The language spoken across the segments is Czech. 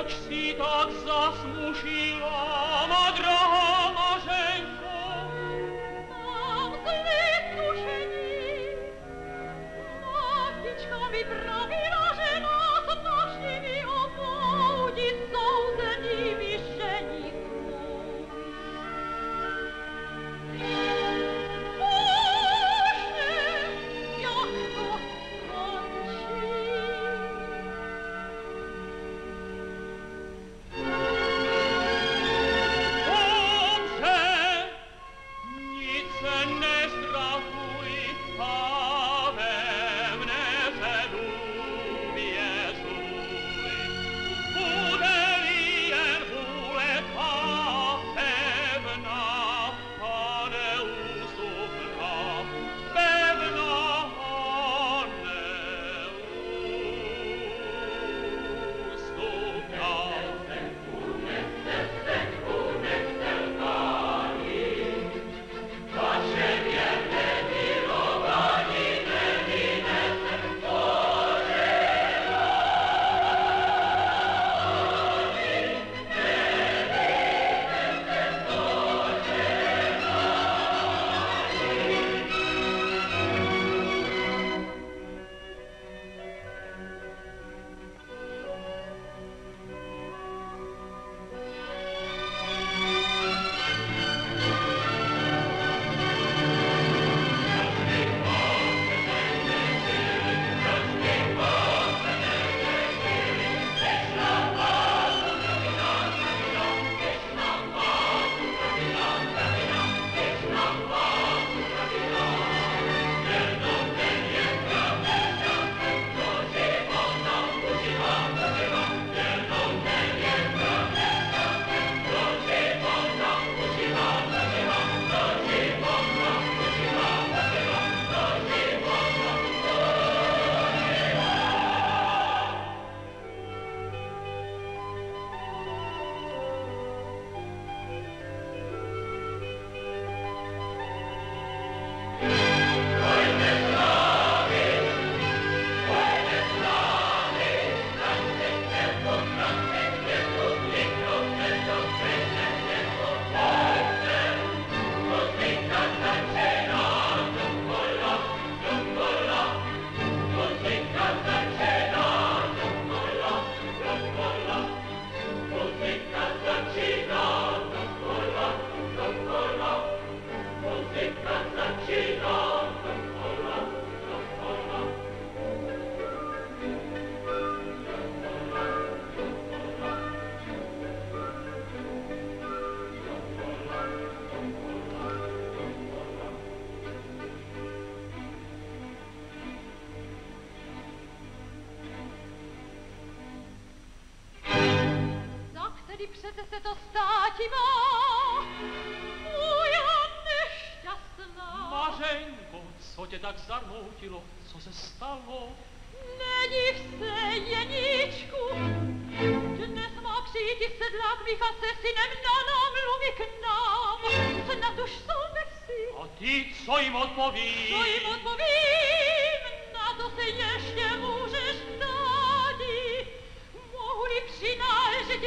Proč si tak zasmušila, má drahá Mařenko? Mám zlé tušení. Matička mi pravila, že nás našimi oboudit souzenými ženíků. Bože, jak to skončí. Přece se to státi má, moja nešťastná. Mařenko, co tě tak zarmoutilo, co se stalo? Nediv se, Jeníčku, dnes má přijít sedlák Micha se synem na námluví k nám, snad už jsou ve vsi. A ty, co jim odpovíš? Co jim odpovím, na to se ještě můžeš ptádi, mohu-li přináležet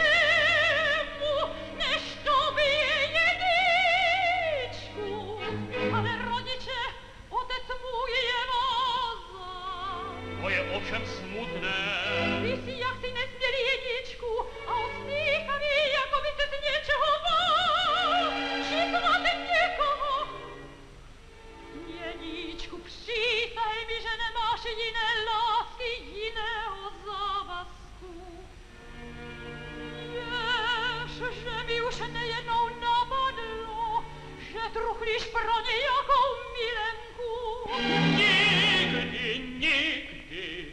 jinému, než tobě, Jeníčku, ale rodiče, otec můj je vázán. To je ovšem smutné. Ty jsi jaksi nesmělý, Jeníčku, a ostýchavý, jako by se z něčeho bál, či snad někoho. Jeníčku, přísahej mi, že nemáš jiné lásky, jiného závazku. Že mi už nejednou napadlo, že truchlíš pro nějakou milenku. Nikdy, nikdy.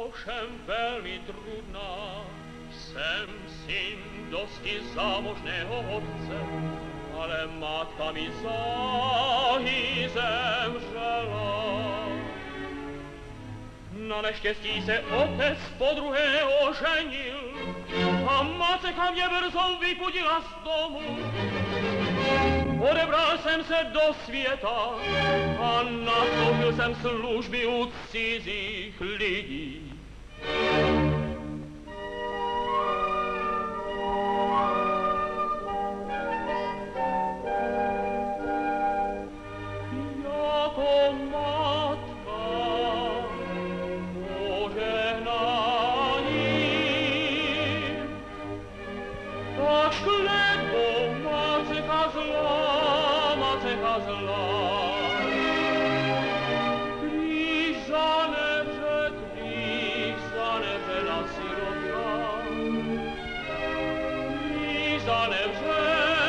ovšem velmi trudná. Jsem syn dosti zámožného otce, ale matka mi záhy zemřela. Na neštěstí se otec podruhé oženil a matka mě brzo vypudila z domu. Odebral jsem se do světa a nasloužil jsem služby u cizích lidí. Jako matka požehnání, tak kletbou matka zlá, matka zlá. Když zanevře na sirota, když zanevře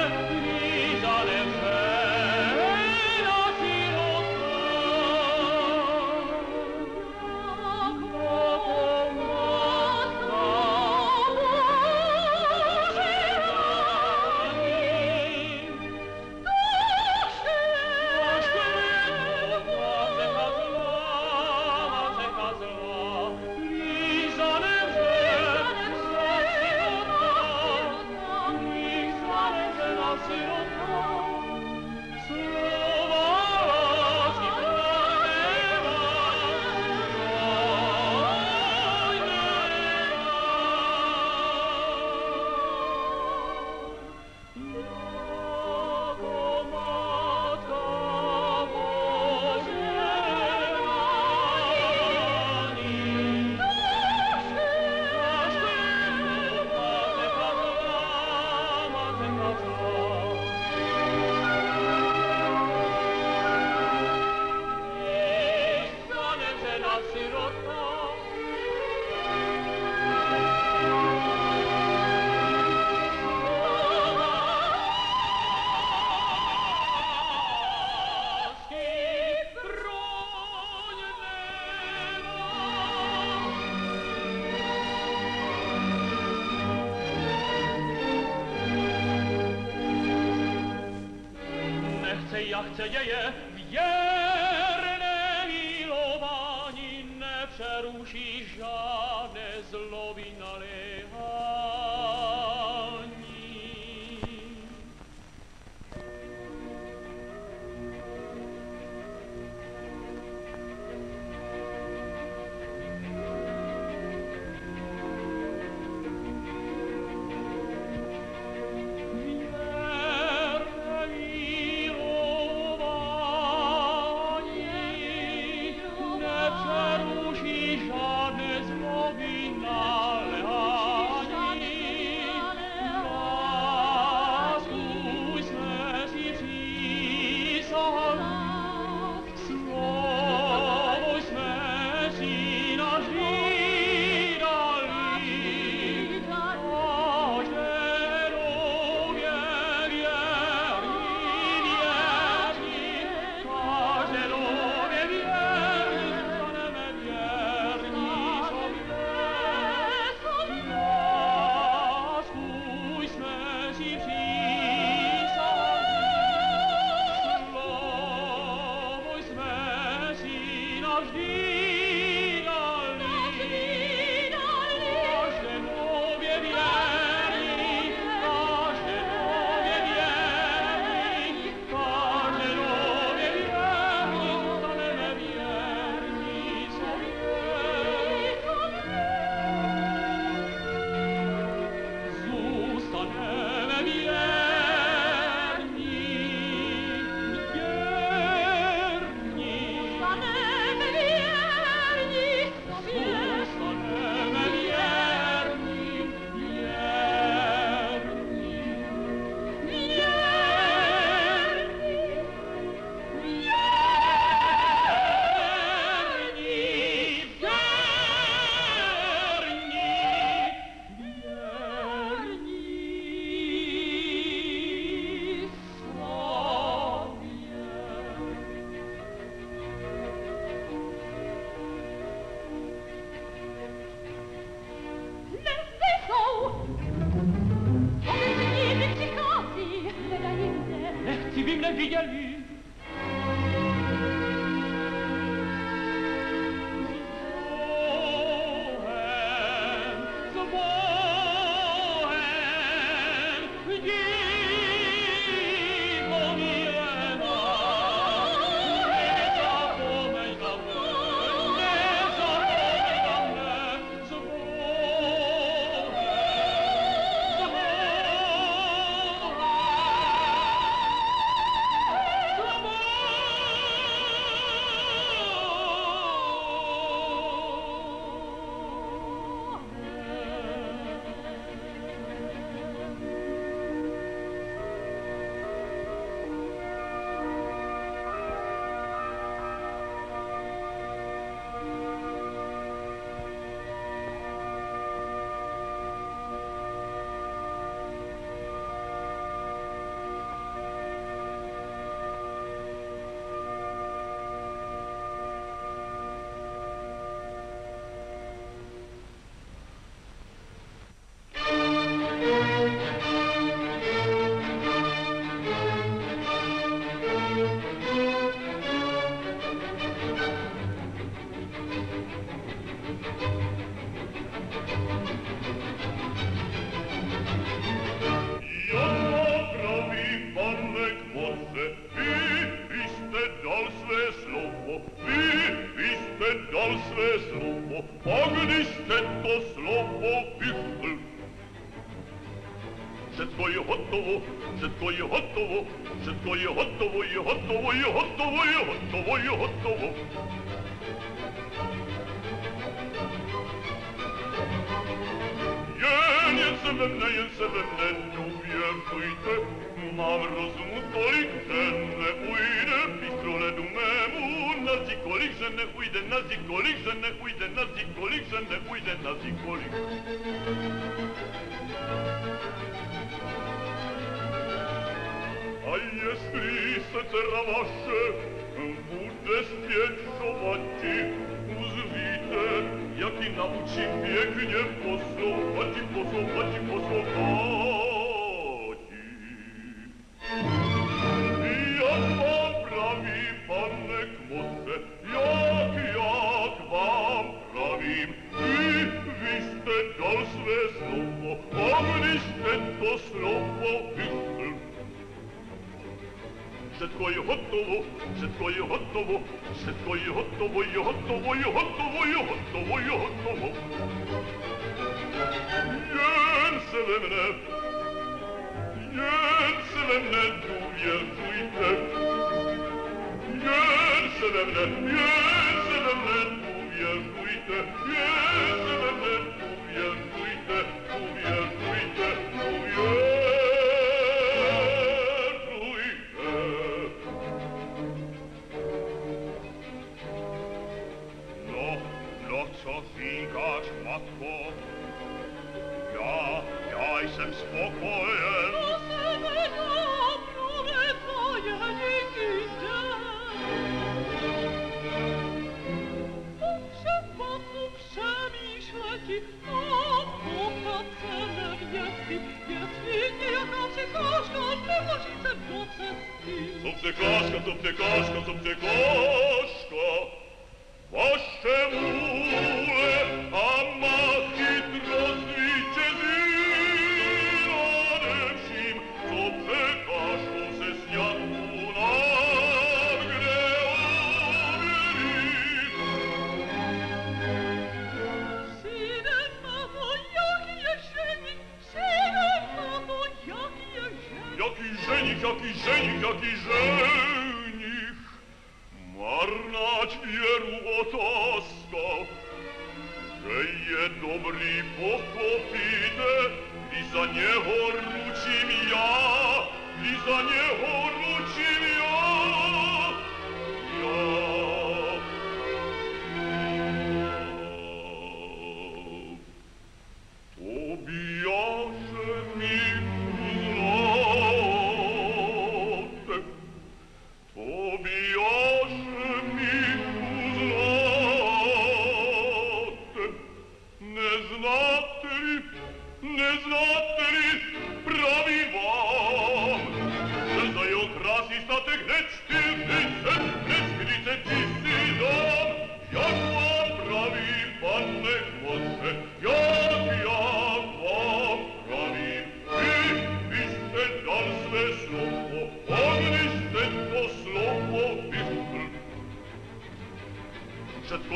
jak se děje, věrné milování nepřeruší žádné zloby naléhání. Staneme widzieli.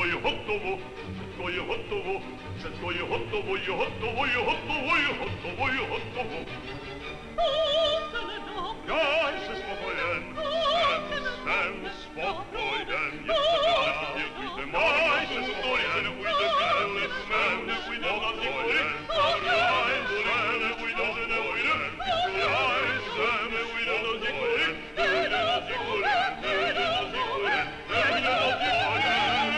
je hotovo, všetko je hotovo, všetko je hotovo, je hotovo, je hotovo, je hotovo, je hotovo. Já jsem spokojen, jsem spokojen, jestli já jsem spokojen, neujde mi, jsem neujde na nikoli, já jsem neujde, že neujde, já jsem neujde na nikoli, neujde na nikoli, neujde na nikoli, neujde na nikoli,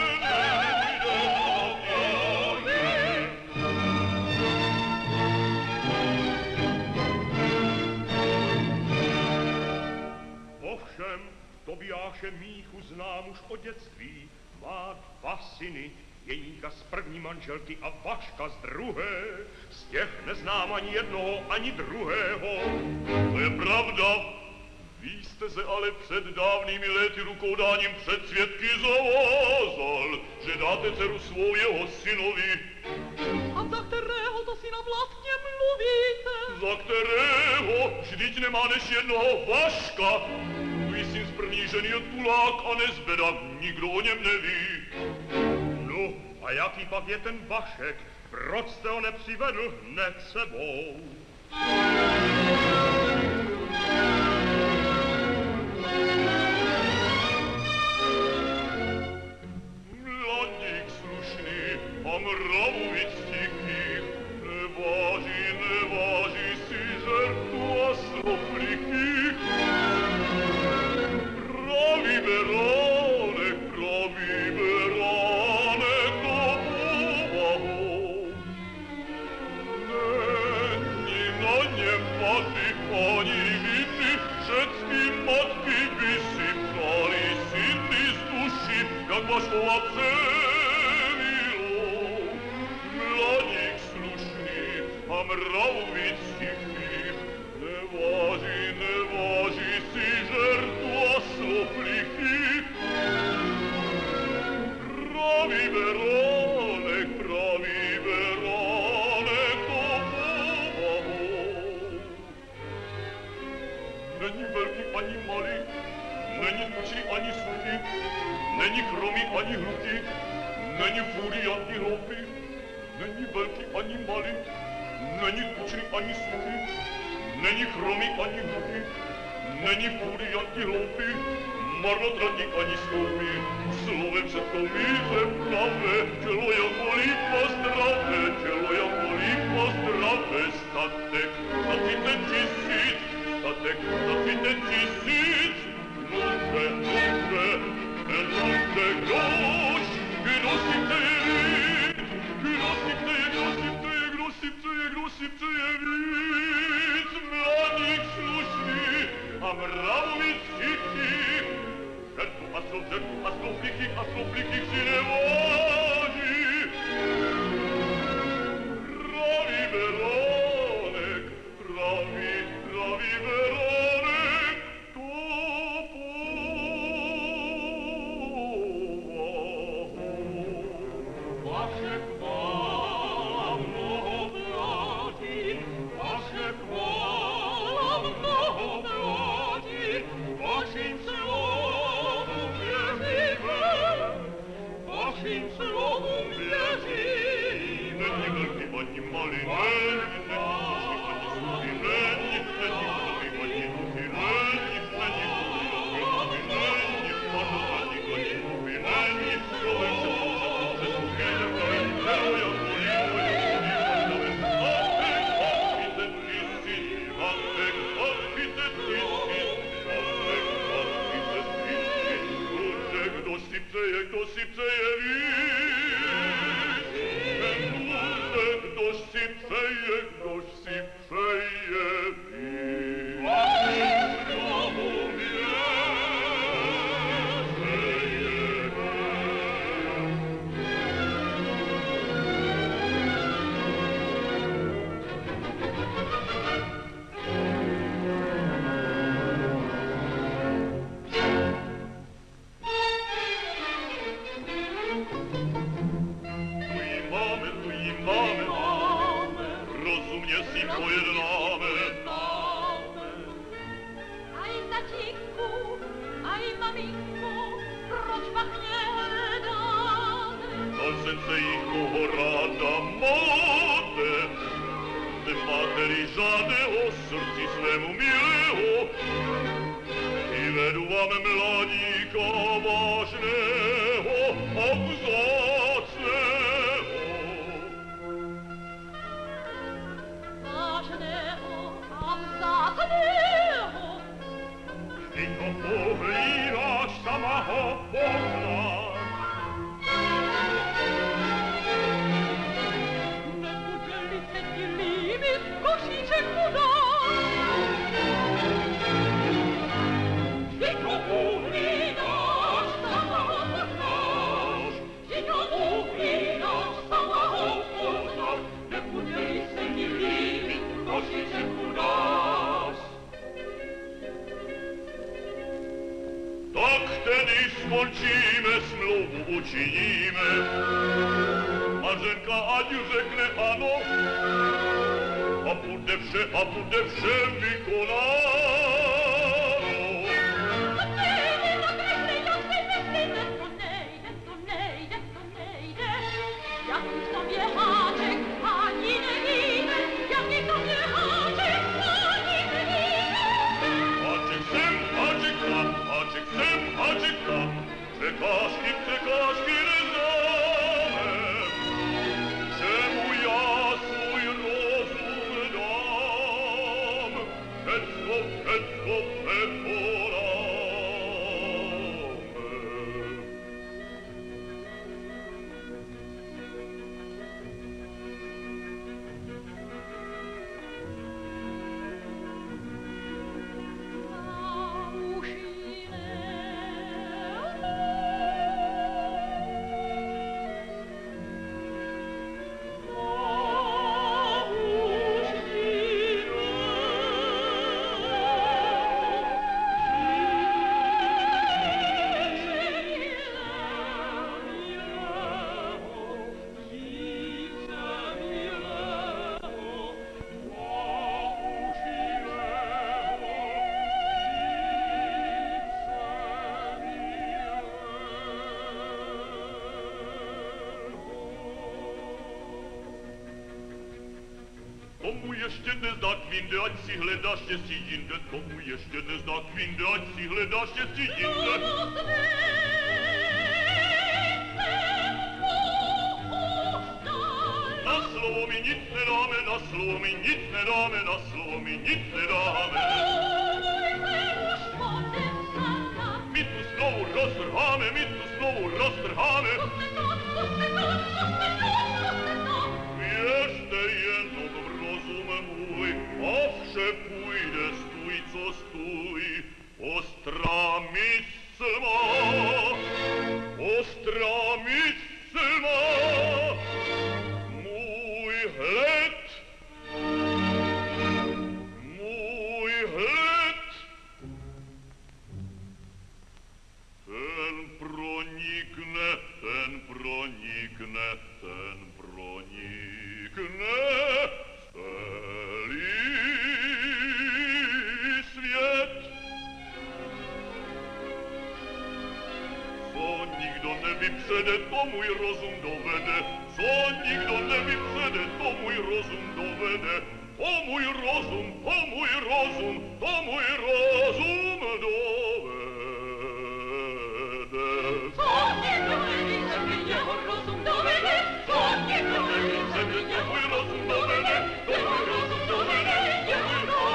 Ovšem, Tobiáše Míchu znám už od dětství. Má 2 syny, Jeníka z první manželky a Vaška z druhé. Z těch neznám ani jednoho, ani druhého. To je pravda. Vy jste se ale před dávnými léty rukodáním před svědky zavázal, že dáte dceru svou jeho synovi. A za kterého to syna vlastně mluvíte? Za kterého? Vždyť nemá než jednoho Vaška. Tvůj syn z první ženy je tulák a nezbeda, nikdo o něm neví. No, a jaký pak je ten Vašek? Proč jste ho nepřivedl hned sebou? Mladík slušný a mravovit tichý, neváží si žertu a slov lichých. Pravý beránek to povahou. Není na něm paty ani viny, všecky matky by si přáli syny z duši, jak Vaškova přemilou. Mladík slušný a mravovit tichý, neváží si žertu a slov lichých. Pravý beránek to povahou. Není velký ani malý, není tučný ani suchý, není chromý ani hluký, není fůrý ani hloupý, není velký ani malý, není tučný ani suchý, není chromý ani hlupý, není fůrý ani hloupý, marnotratník ani sloupý, slovem všetko míře pravé, tělo jako lípa zdravé, tělo jako lípa zdravé, statek za 30 000, statek za 30 000, nutne, groš, kdo si chce víc, kdo si chce víc, mladík slušný a mravovit tichý, žertu a slov lichých si neváží. Pravý beránek to povahou. Vašek má mnoho plátí, Vašek má mnoho plátí, vašim slovům věříme, vašim slovům věříme. Není velký ani malý, není tučný ani suchý, není chromý ani hlupý, není marnotratník ani hlupý, není slovem všetko tělo jako lípa, kdo si přeje víc, kdo si přeje víc. Vašim slovům rozumně si pojednáme. Aj tatínku, aj maminku, proč pak nehledáte? senza ich kohorada mate, te materi žádného srdci svému milého, i vedu vám mladíka vážného a vzácného. Vážného a vzácného. Vždyť ho pohlídáš, sama ho poznáš. Nebude-li se ti líbit, košíček mu dáš. Vždyť ho uhlídáš, sama ho poznáš. Vždyť ho uhlídáš, sama ho poznáš. Nebude-li se ti líbit, košíček mu dáš. Tak tedy skončíme, smlouvu učiníme. Manželka ať řekne ano, a bude vše vykonáno. To nejde, jak si myslíte, to nejde. Jaký v tobě háček, ani nevíte, jaký v tobě háček, ani nevíte. Háček sem, háček tam, háček sem, háček tam, překážky neznáme. Čemu já svůj rozum dám, všecko překonáme. Komu ještě nezná kvinde, ať si hledá štěstí jinde. Komu ještě nezná kvinde, ať si hledá štěstí jinde. Na slovo mi nic nedáme, na slovo mi nic nedáme, na slovo mi nic nedáme. My tu znovu roztrháme. Věřte jenom v rozum můj, a vše půjde, stůj, co stůj. Ostrá mysl má, můj hled, ten pronikne celý svět. Co nikdo nevypřede, to můj rozum dovede. Co nikdo nevypřede, to můj rozum dovede. To můj rozum dovede. Co nikdo nevypřede, jeho rozum dovede. Co nikdo nevypřede, jeho rozum dovede. Jeho rozum dovede, jeho rozum dovede.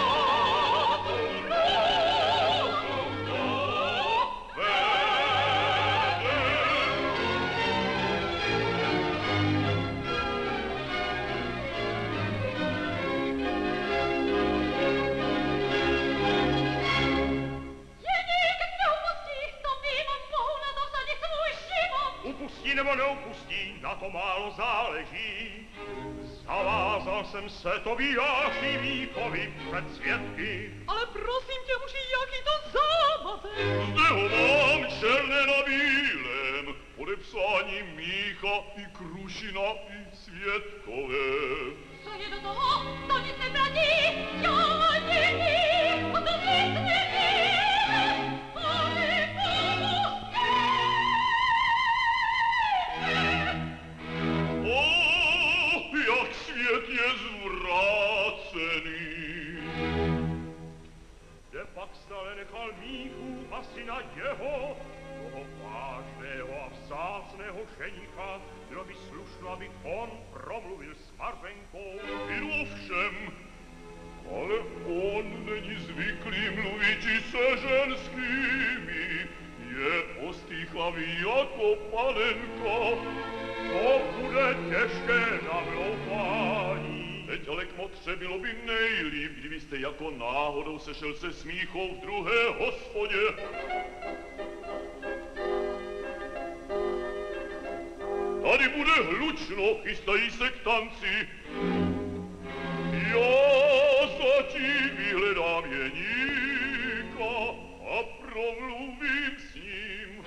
Upustí nebo neupustí, na to málo záleží. Zavázal jsem se Tobiáši Víkovi před svědky. Ale prosím tě, muži, jaký to zámatek. Zde ho mám černé na bílém, podepsání Mícha i Krušina i svědkové. Co je do toho, to nic nebratí, já není, o to nic nevím. Ale pomůžte! ženicha, bylo by slušno, aby on promluvil s Marvenkou. Ovšem, ale on není zvyklý mluvit i se ženskými, je ostýchavý jako panenka, to bude těžké na vloupání. Teď ale k motře bylo by nejlíp, kdybyste jako náhodou sešel se smíchou v druhé hospodě. Tady bude hlučno, chystají se k tanci. Já zatím vyhledám jeníka a promluvím s ním.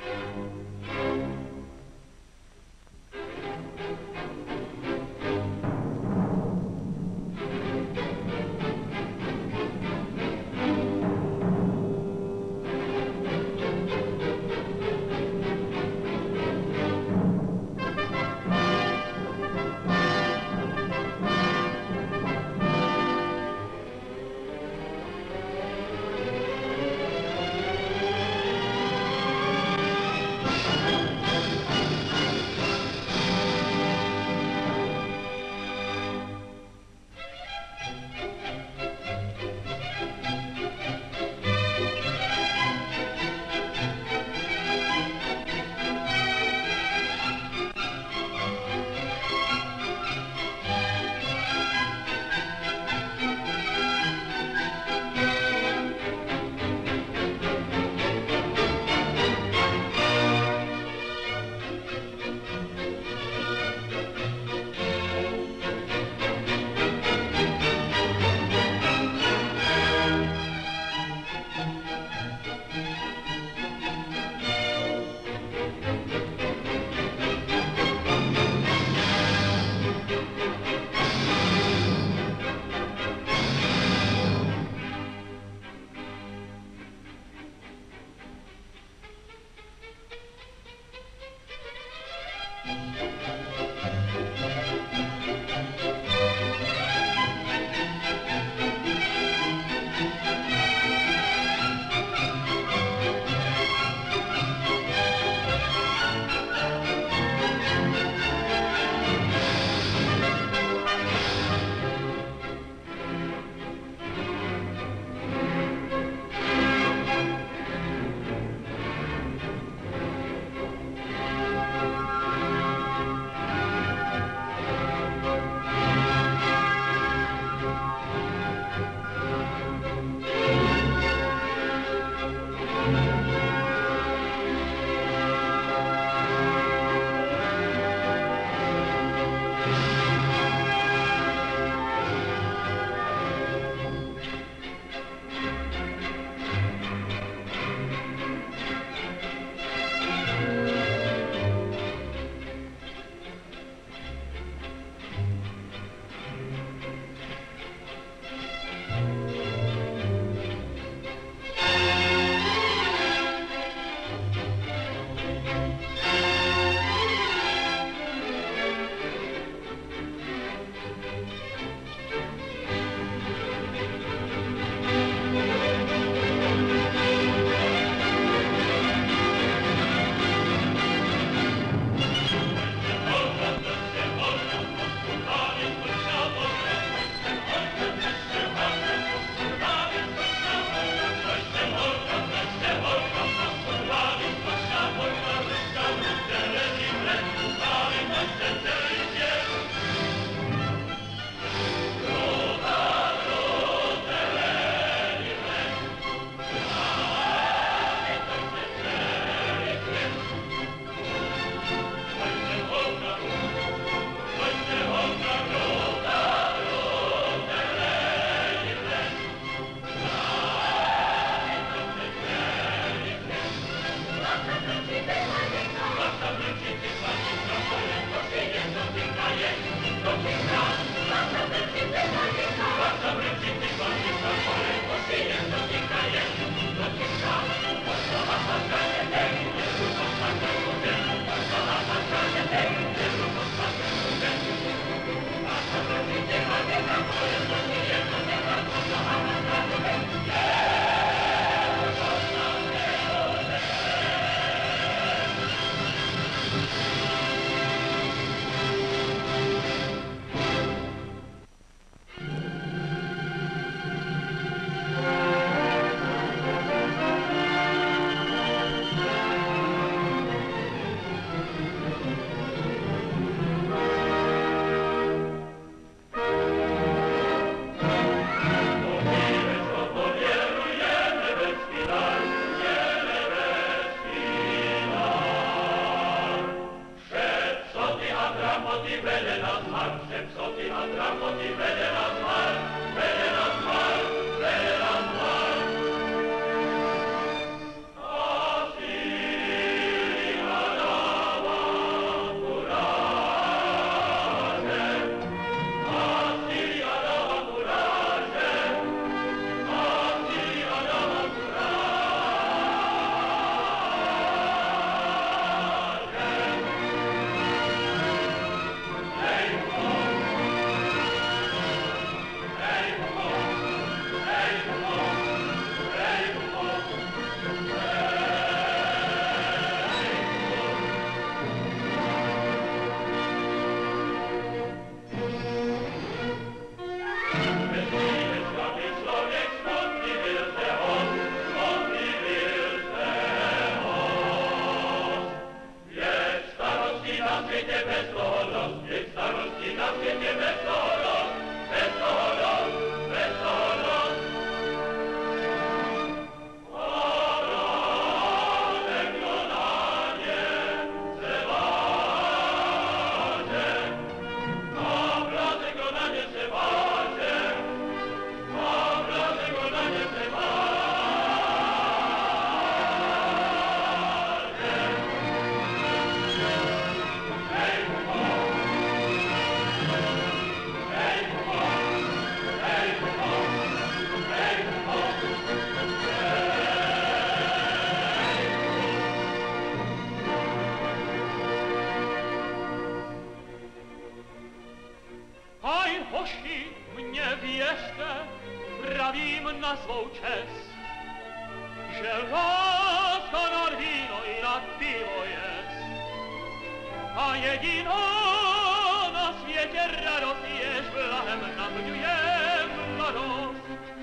hoši, mne věřte, pravím na svou čest, že láska nad víno i nad pivo jest. A jediná na světě radost, jež blahem naplňuje mladost.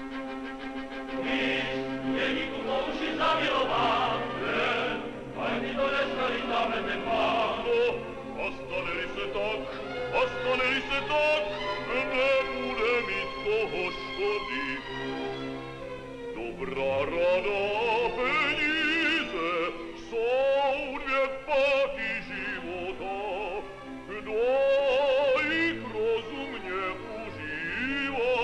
Když není tu mouži zamilován, ani to nestali dáme ten pán. A stane-li se tak, nebude mít toho škody. Dobrá rada, peníze, jsou dvě páky života. Kdo jich rozumně užívá,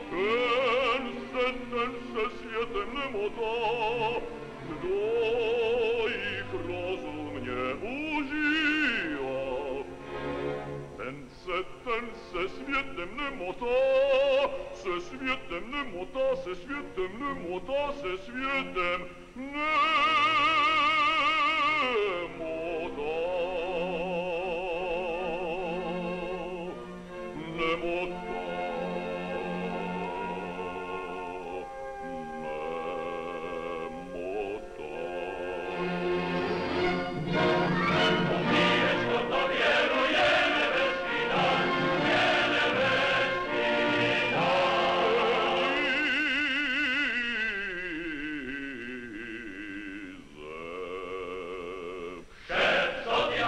ten se světem nemotá. Kdo jich rozumně užívá, ten se světem nemotá, se světem nemotá, se světem nemotá, se světem nemotá. Szef sobie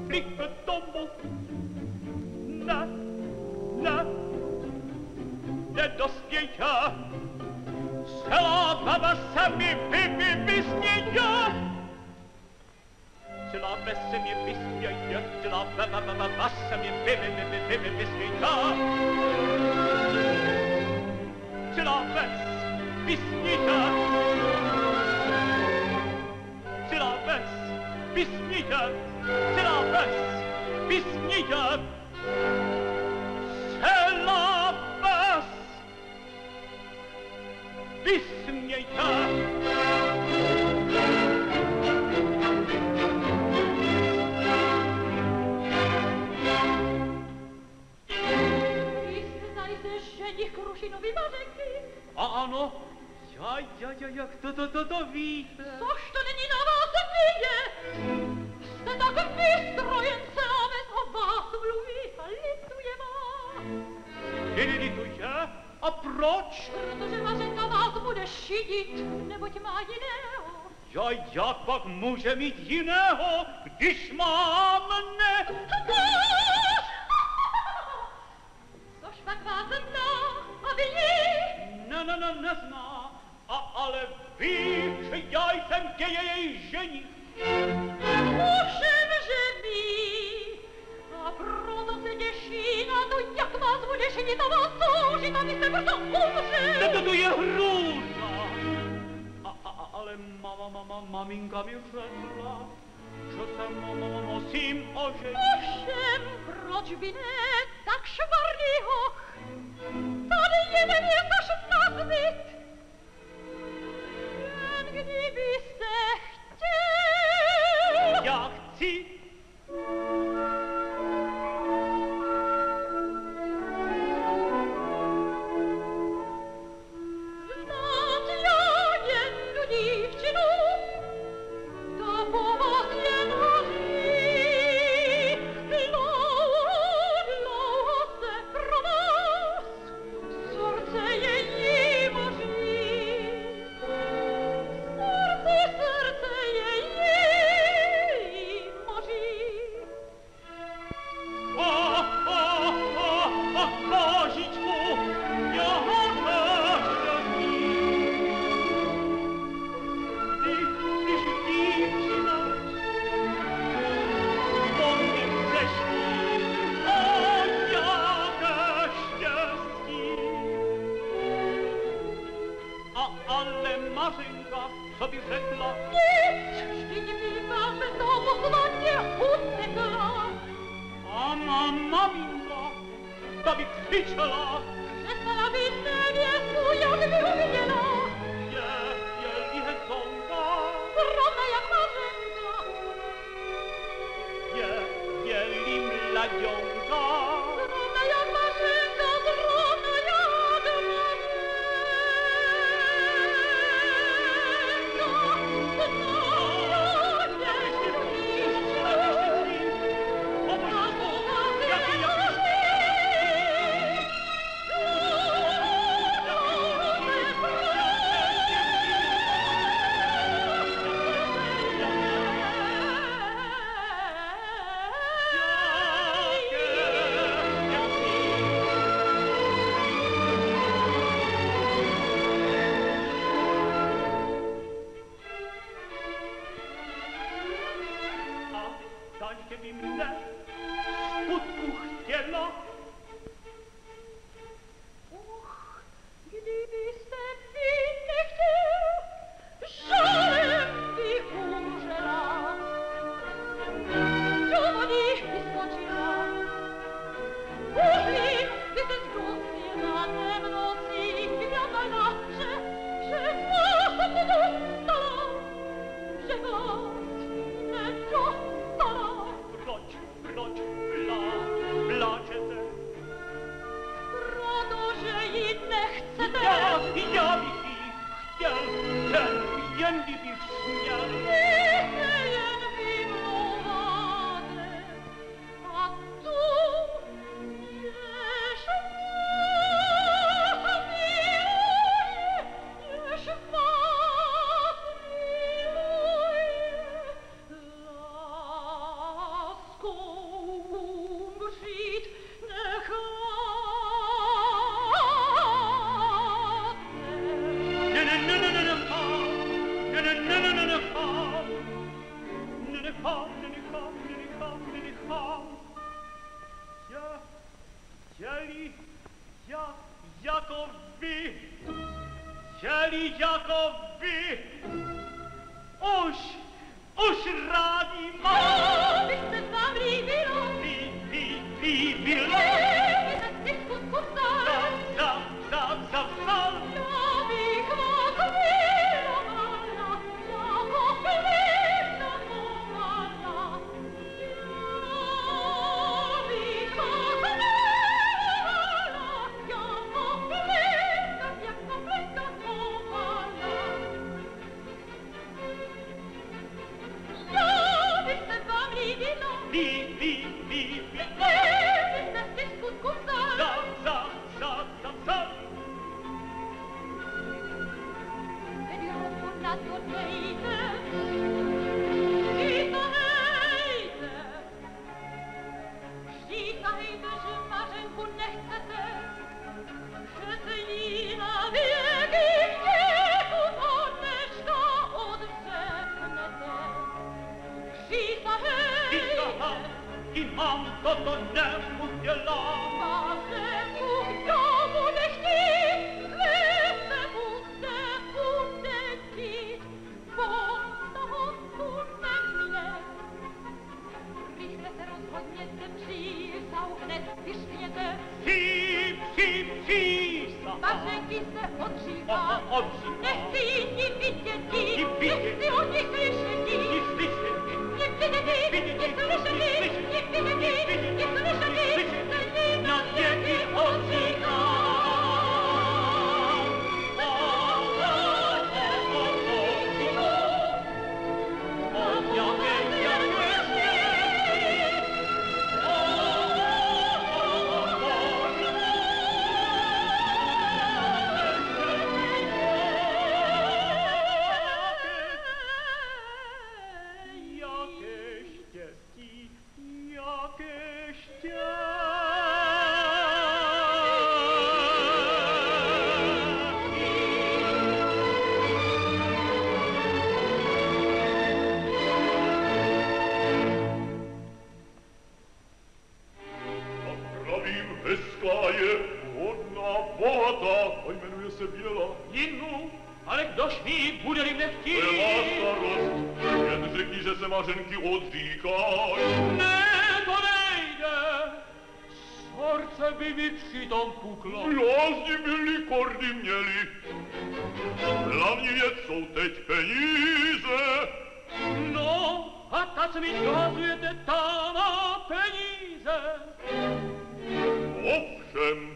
flic domu. Ne dospěje. Celá baba se mi vysměje. Celá baba se mi vysměje. Celá baba se mi vysměje. Celá ves vysměje. Celá ves vysměje. Celá ves vysměje. Celá ves vysměje. Ženich Krušinovi Mařenky. A ano, jak to víte? Což to není na vás vidět? Jste tak vystrojen, celá ves o vás mluví a lituje vás. Lituje? A proč? Protože Mařenka vás bude šidit, neboť má jiného. Jak pak může mít jiného, když má mne? Což pak vás zná, a vy ji? Nezná, ale ví, že já jsem její ženich. Ovšem, že ví, a proto se těší na to, jak vás bude šinit a vás soužit, abyste brzo umřel. To je hrůza. Ale maminka mi řekla, že se musím oženit. Ovšem, proč by ne, tak švarný hoch. Tady jeden je až na zbyt. Jen kdybyste chtěl. Já chci. Znát já jednu dívčinu, ta po vás jen hoří. Dlouho se pro vás srdce její moří. Srdce její moří. Božičku, já šťastný. Když dívčina po mně přešní, jaké štěstí. Ale Mařenka, co by řekla? Nic, vždyť by vám bez toho poslatě utekla. A maminka, ta by křičela. Přestala by nevěstu, jak by uviděla. Je lihezonka. Zrovna jak Mařenka. Je-li mladionka. Zrovna jak Mařenka, zrovna jak Mařenka. Takže by mne skutku chtěla. Kdybyste vy nechtěl, žalem by umřela. Do nich by skočila. Uhlí by se zbrusila temnocí, vyjadala, že vás nedostala, že vás nedostala. Proč pláčete? veselí jako vy. Už rádi mám. By se vám líbilo, Líbilo. kdyby ze skutku vzal. Vzal. Já bych vás milovala, jako klidna chovala. Já bych vás milovala, jako klidna chovala. Já by se vám líbilo, Líbilo. kdyby ze skutku vzal. Vzal. Teď rovno na to nejde, říkajte, že Mařenku nechcete, že se jí na věky vděku od dneška odřeknete. Říkajte, I mám toto neudělám. Mařenku, kdo bude chtít, své se bude dít, von toho nemě. Rychle se rozhodněte, přísahou hned vyškněte. Přísa. Mařenky se odříká, Odříká. nechci ji vidět, Ji vidět. nechci o ní slyšet. Na věky odříkám. Ale kdož ví, bude-li mne chtít? To je má starost, jen řekni, že se Mařenky odříkáš. Ne, to nejde. Srdce by mi přitom puklo. Blázni byli, kordy měli. Hlavní věc jsou teď peníze. No, a tak se mi dokazujete tam na peníze. Ovšem.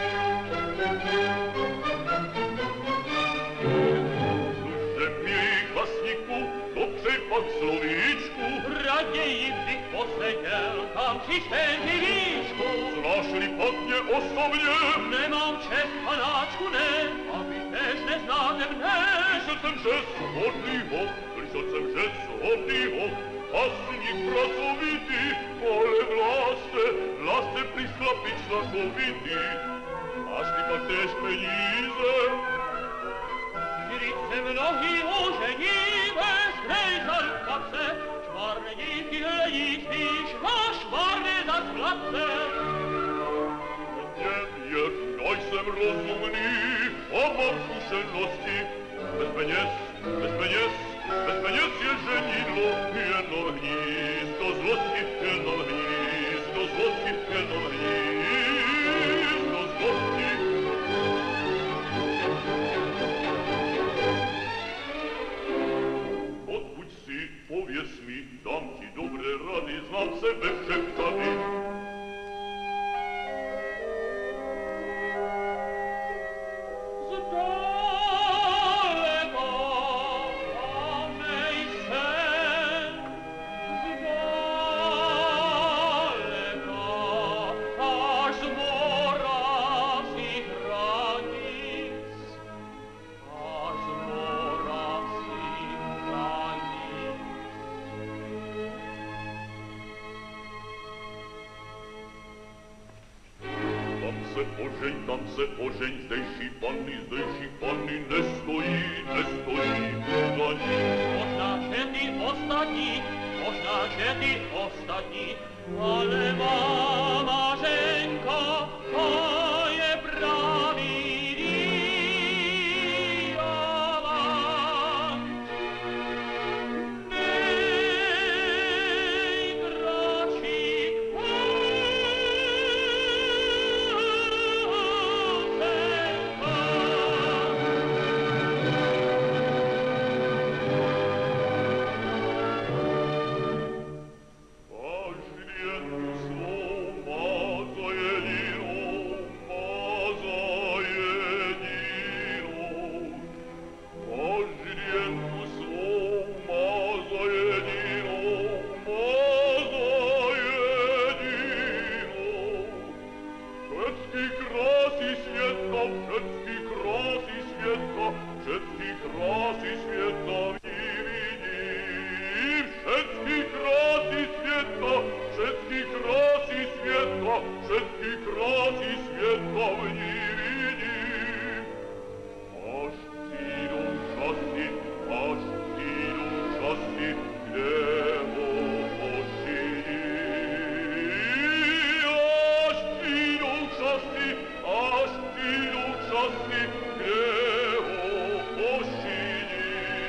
Služe, milý chlastníku, dopřej pak slovíčku. Raději bych poseděl tam při štěnky výšku. Znáš-li pak mě osobně, Nemám čest, panáčku, ne, a vy tež neznáte mne. Slyšel jsem, že shodnýho, asník pracovitý, ale v lásce pri chlapič znakovitý. Máš-li pak tež peníze? Vždyť se mnohý ožení bez nejzalkace, švárne dívky hledí spíš na švárne zas chlapce. Já jsem rozumný a mám zkušenosti. Bez peněz je ženidlo, jenom hnízdo zlosti, jenom hnízdo zlosti. Odkud si, pověz mi, dám ti dobré rady, znám sebe všech tady. Tam se ožeň, zdejší panny nestojí za ní. Možná, že ty ostatní, ale má Mařenko, to je pravý díl. sveta, všetky krásy sveta v ní vidím. Až prídu časy, kde ho ošiní. Až prídu časy, kde ho ošiní.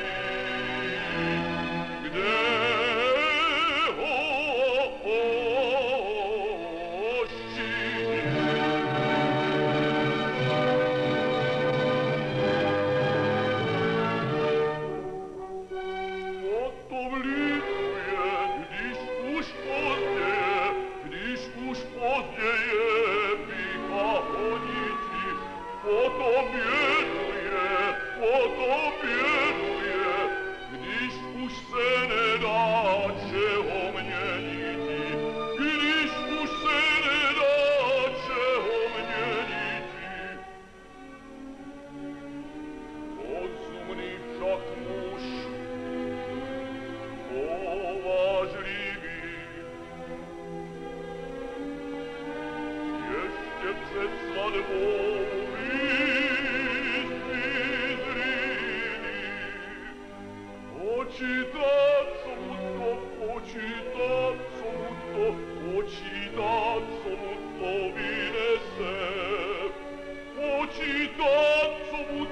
Kde ho ošiní. Potom lituje, když už pozděje pícha honici, potom běduje, když už se nedá čeho měniti, když už se nedá čeho měniti. Rozumný však muž, povážlivý, ještě před svatbou počítat, co mu to vynese. Počítat, co mu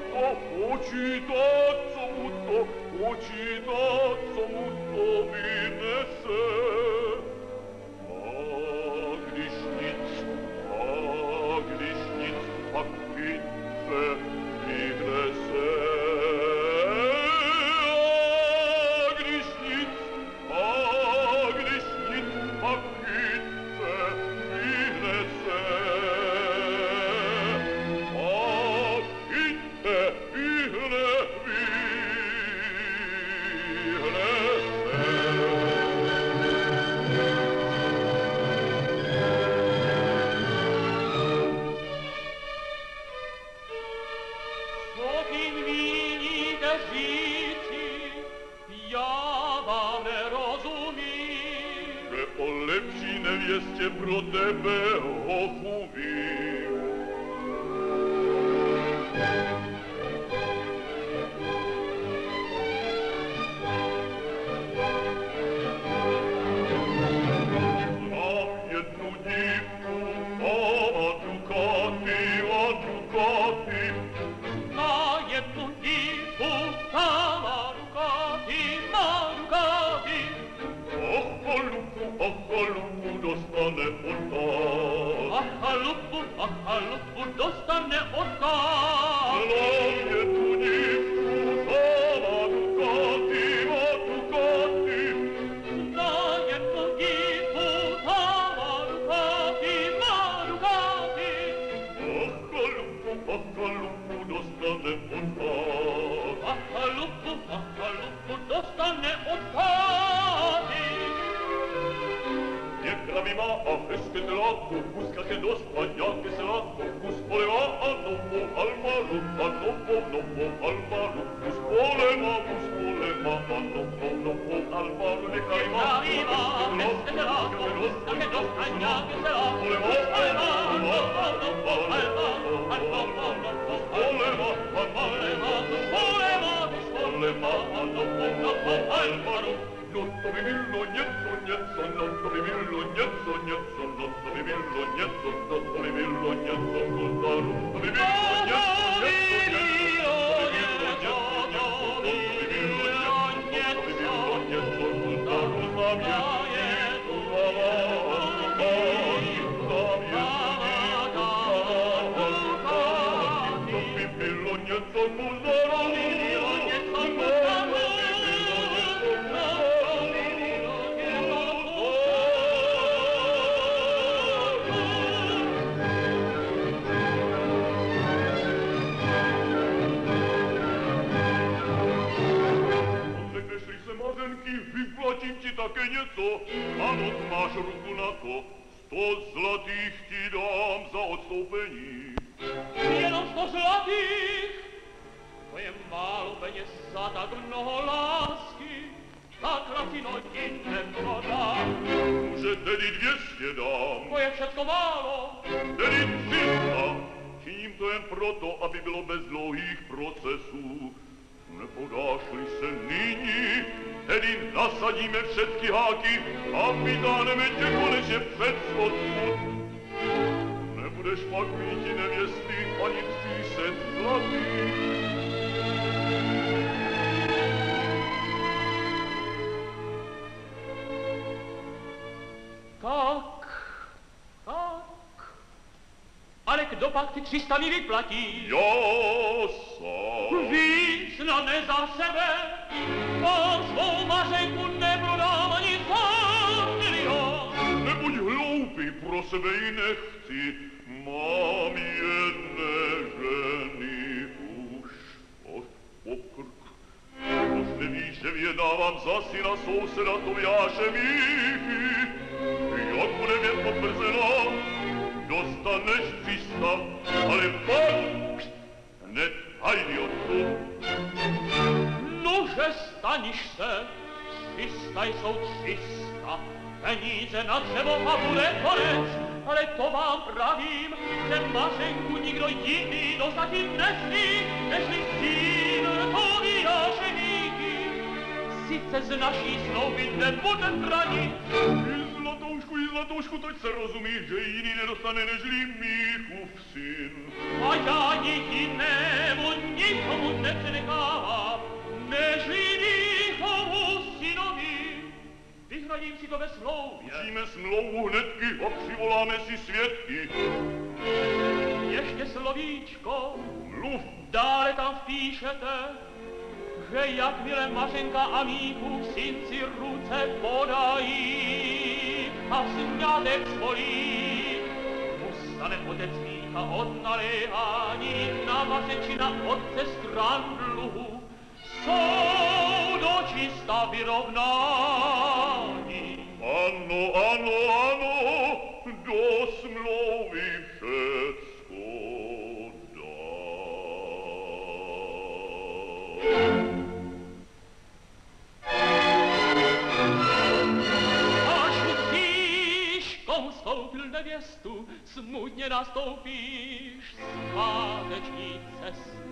to vynese. A když nic, pak chytře vyhnese. Nevěstě pro tebe hofuvím. Znám jednu dívku, a má dukáty. Má jednu dívku, a má dukáty. Achalupu dostane odkaz. Achalupu dostane odkaz. Znám jednu dívku, a má dukáty. Znám jednu dívku, a má dukáty. Achalupu dostane odkaz. Achalupu dostane odkaz. Kravi má a hezké teláko, muskaké dost a nějaké seláko, kus poleva a novo almaru, kus poleva a novo almaru, nechaj má a hezké teláko, muskaké dost a nějaké seláko, kus poleva a novo almaru. Non to mi millo nietzo, non to mi millo nietzo, non to mi millo nietzo, non to mi millo nietzo, cos'aru, to mi millo nietzo, Vyplatím ti také něco, ano, máš ruku na to, 100 zlatých ti dám za odstoupení. Jenom 100 zlatých, to je málo peněz za tak mnoho lásky. tak latino innem prodám. Může tedy 200 dám. To je všecko málo. Tedy 300. Činím to jen proto, aby bylo bez dlouhých procesů. Nepodáš-li se nyní, tedy nasadíme všetky háky a vydáhneme tě konečně před svodku. Nebudeš pak mít nevěsty ani 300 zlatých. Tak. Ale kdo pak ty 300 mi vyplatí? Já sám. Víc na ne za sebe, a svou Mařenku neprodám ani za milion. Nebuď hloupý, pro sebe ji nechci, mám jedné ženy už od pokrk. Už nevíš, že vyjednávám za syna souseda Tobiáše Míchy. Jak bude věc potvrzeno, dostaneš 300, ale pak hned hajdi odtud. Nože staniš se, 300 jsou 300, peníze na dřevo a bude konec, ale to vám pravím, že Mařenku nikdo jiný dozatím nesmí, nežli syn Tobiáše Míchy. Sice z naší smlouvy nebude branit. I Zlatoušku, toť se rozumí, že jiný nedostane nežli Míchův syn. A já nic jinému nikomu nepřenechávám, nežli Míchovu synovi. Vyhradím si to ve smlouvě. Učíme smlouvu hnedky a přivoláme si svědky. Ještě slovíčko. Mluv. Dále tam vpíšete, že jakmile Mařenka a Míchův syn si ruce podají a sňatek zvolí, ustane otec Mícha od naléhání na Mařenčina otce stran dluhu. Jsou dočista vyrovnání. Ano, do smlouvy všecko Až výškou stoupil nevěstu, smutně nastoupíš zpáteční cestu.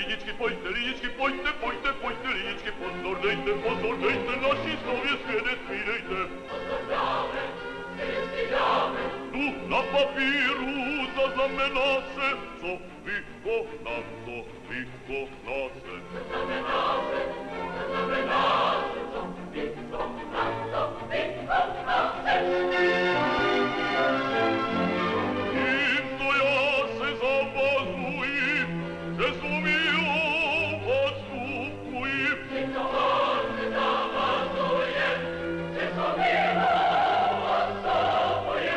Liničky, pojďte, liničky, pozor, dejte, naši slově svědec vydejte. Pozor dáme, svědecky dáme. Tu na papíru zaznamená se, co vykoná se. Zaznamená se, co vykoná se. Tímto já se zavazuji, že s umilou postupuji. Tímto on se zavazuje, že s umilou postupuje.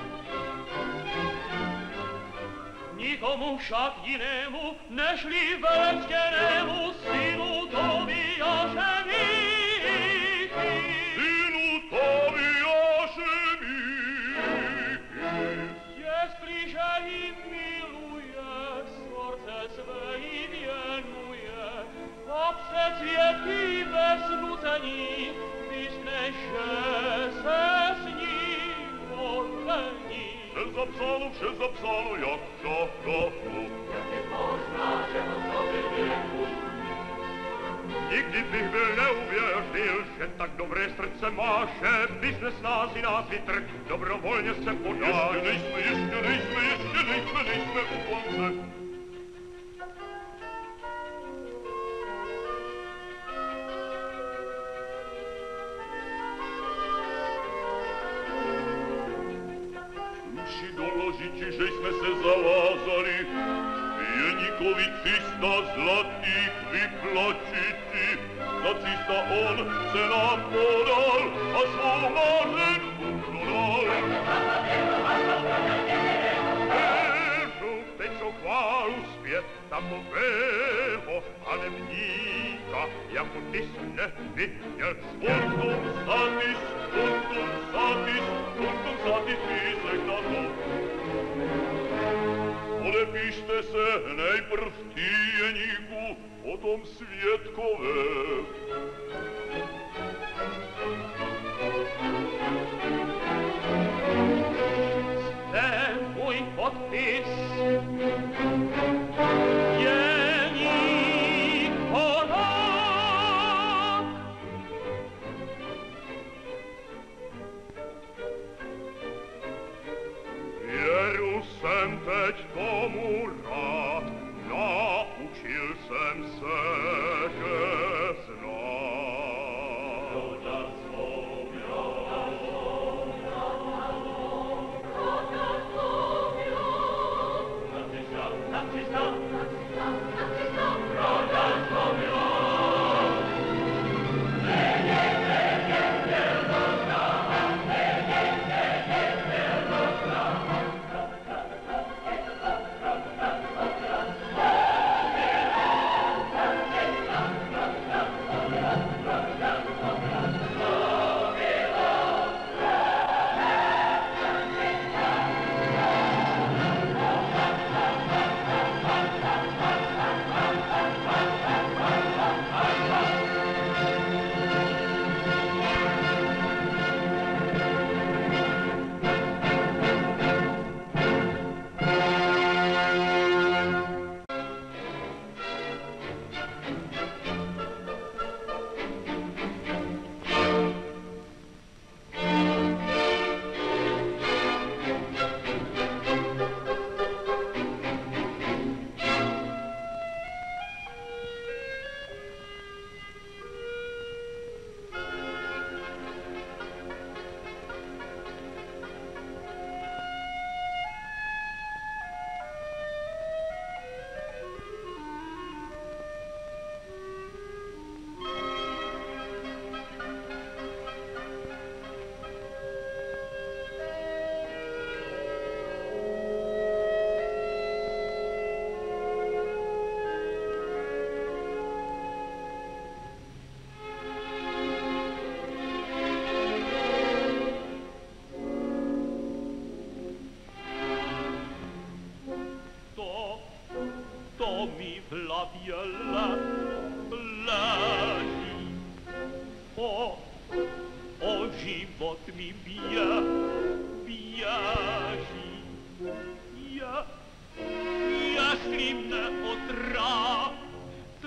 Nikomu však jinému, nežli velectěnému synu Tobiášemi. Jestliže jim miluje, srdce své jim věnuje, a před svědky bez nucení vyšne, že se s ním odlení. Vše zapsáno, jak šafrafo. Jak je možná, že ho sobě věku. Nikdy bych byl neuvěřil, že tak dobré srdce má, že biznes nás i nás vytrh, dobrovolně se podá. Ještě nejsme u konce. Sluší doložiti, že jsme se zavázali Jeníkovi 300 zlatých vyplačiti. Za 300 on se nám podal a svou mářenku prodal. Teď co chválu zpět takového hanebníka, jako ty jsi neviděl. Untum satis, písek na to. Podepište se nejprv ty, Jeníku, potom svědkové. Zde můj podpis. Jeník Polák. Věru jsem teď tomu rád, naučil jsem se tě znát. Roda svou, život mi běží. Jestli mne otrápí,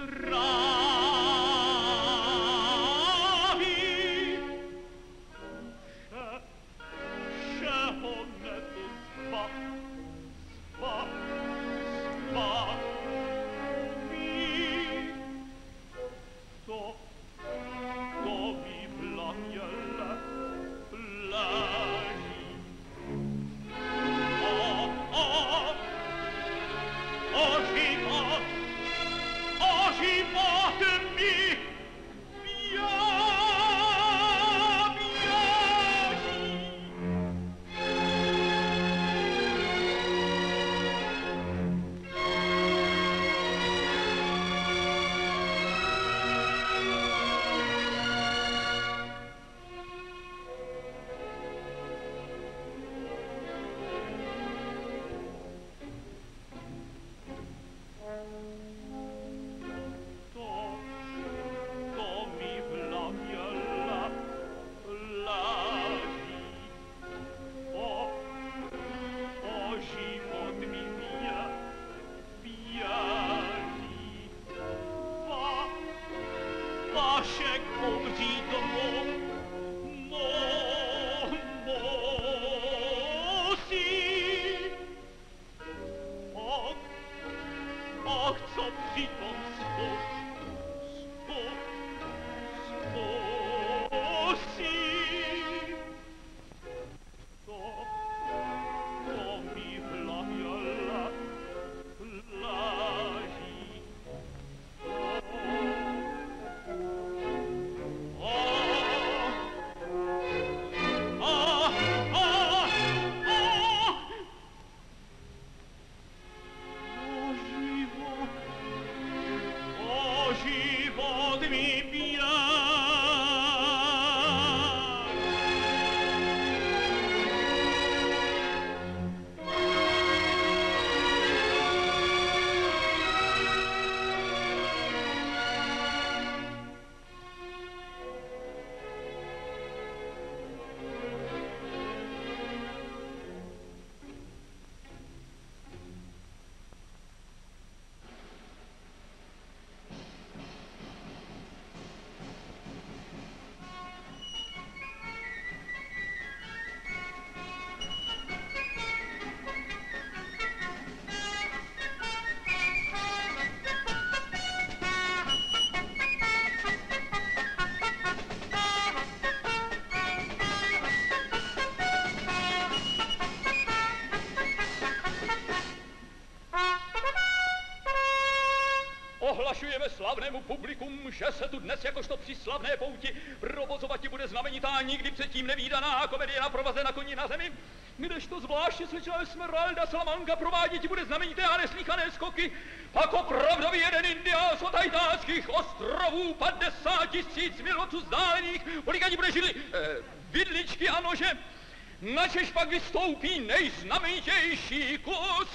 Ohlašujeme slavnému publikum, že se tu dnes jakožto při slavné pouti provozovati bude znamenitá, nikdy předtím nevídaná komedie na provaze na koni na zemi, kdežto zvláště svědčila Esmeralda Salamanca prováděti bude znamenité a neslíchané skoky, pak opravdový jeden Indián z Otajtánských ostrovů, 50 000 mil od vzdálených, polikani bude žili vidličky a nože, načež pak vystoupí nejznamenitější kus,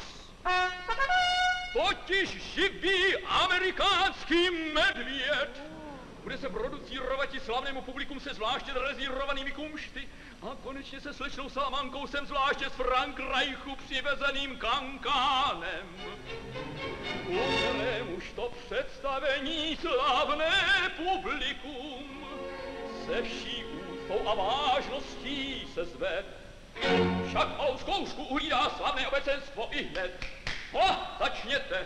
totiž živý amerikánský medvěd. Bude se producírovat i slavnému publikum se zvláště drezírovanými kumšty a konečně se slečnou Salamankou sem zvláště z Frankreichu přivezeným kankánem, u kterémuž to představení slavné publikum se vší úctou a vážností se zve. Však malou zkoušku uhlídá slavné obecenstvo i hned. Začněte.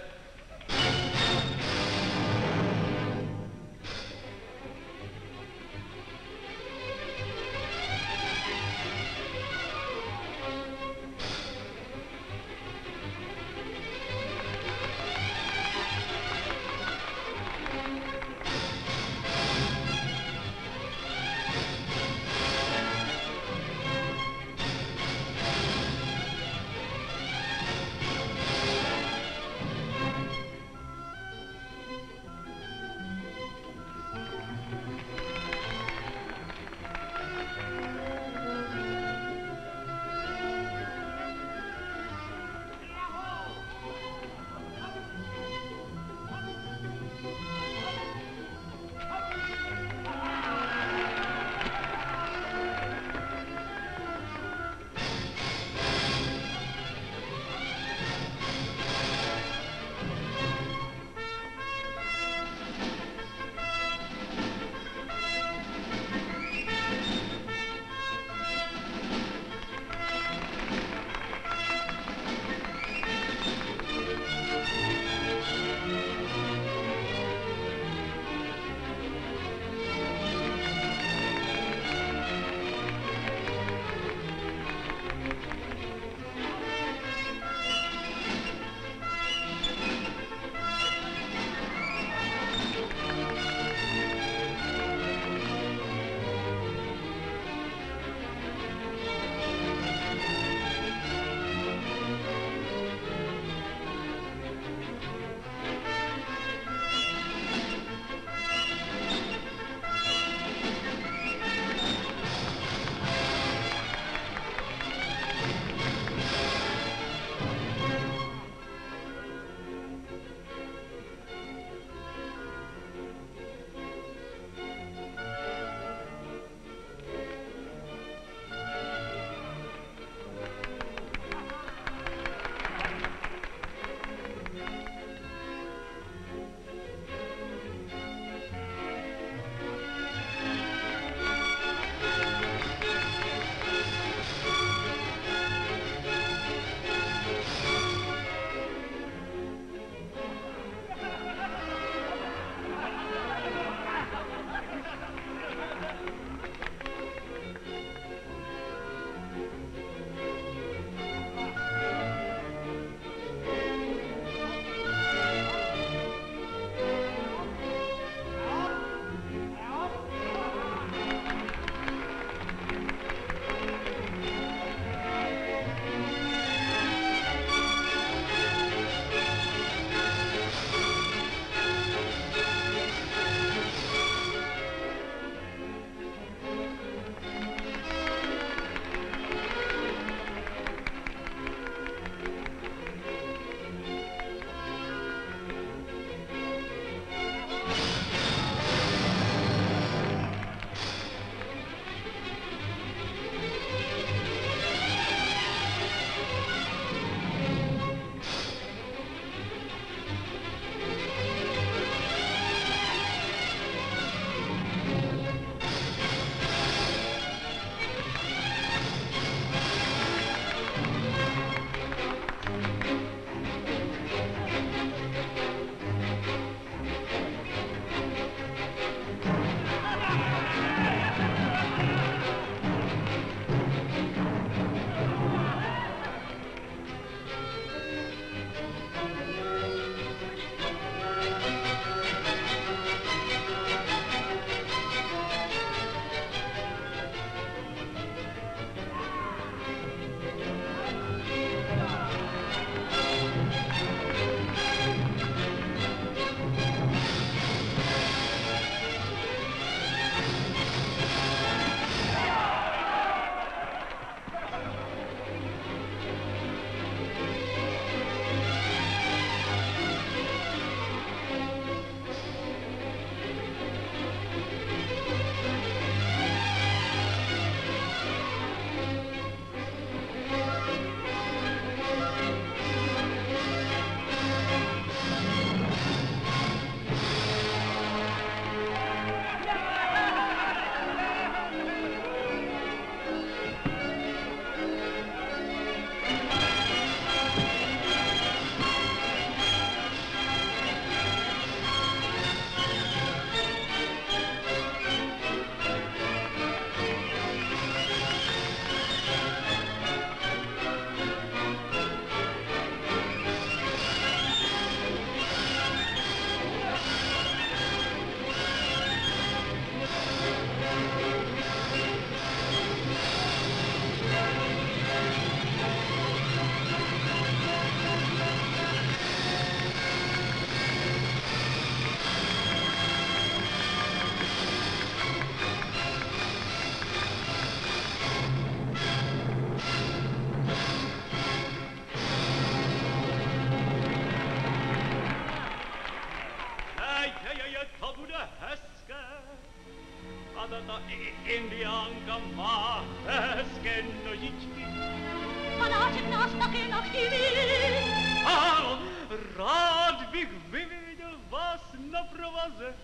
Indianka má hezké nožičky. Panáček nás také navštíví. Ano, rád bych vyviděl vás na provaze.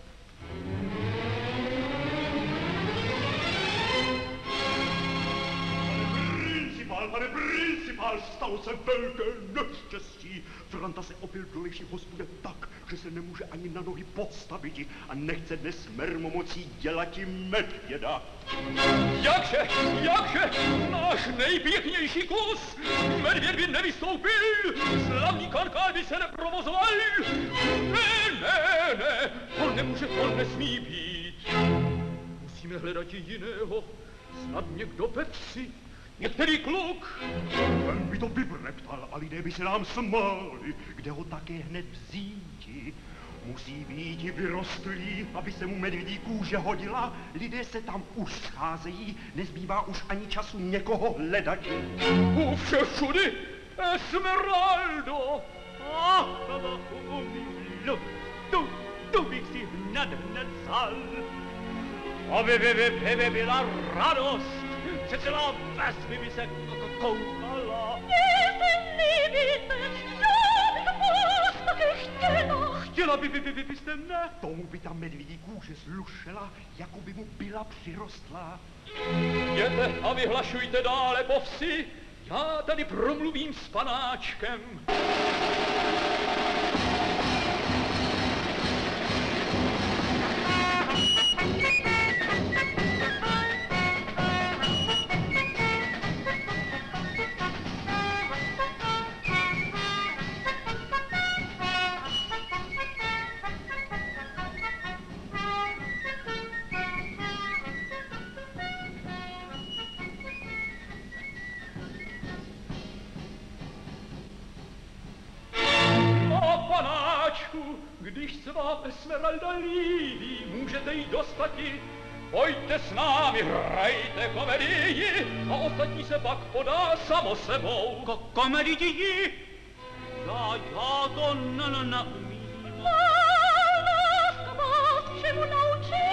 Pane principál, stalo se velké neštěstí. Franta se opil do leží v hospodě tak, že se nemůže ani na nohy postavit a nechce dnes mermomocí dělati medvěda. Jakže, náš nejpěknější kus, medvěd by nevystoupil, slavný kankál by se neprovozoval. Ne, on nesmí být. Musíme hledat jiného, snad někdo ve vsi. Některý kluk. Ten by to vybreptal a lidé by se nám smáli, kde ho také hned vzíti. Musí být vyrostlý, aby se mu medvědí kůže hodila. Lidé se tam už scházejí, nezbývá už ani času někoho hledat. Vše všudy, Esmeraldo. Tu bych si hned vzal. Aby byla radost. Celá ves by se koukala. Chtěla byste mne? Tomu by ta medvědí kůže slušela, jako by mu byla přirostlá. Jděte a vyhlašujte dále po vsi, já tady promluvím s panáčkem. Když se vám Esmeralda líbí, můžete jí dostati. Pojďte s námi, hrajte komedii a ostatní se pak podá samo sebou. Komedii? Já to neumím. Láska vás všemu naučí.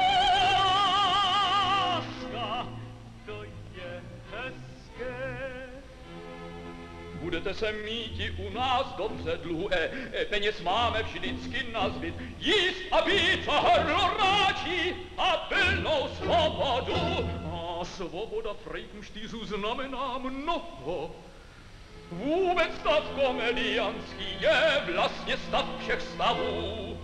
Láska, to je hezké. Budete se míti u nás dobře dlouho, peněz máme vždycky nazbyt. Jíst a pít, co hrdlo ráčí a plnou svobodu. A svoboda Frejkenštýřů znamená mnoho. Vůbec stav komedianský je vlastně stav všech stavů.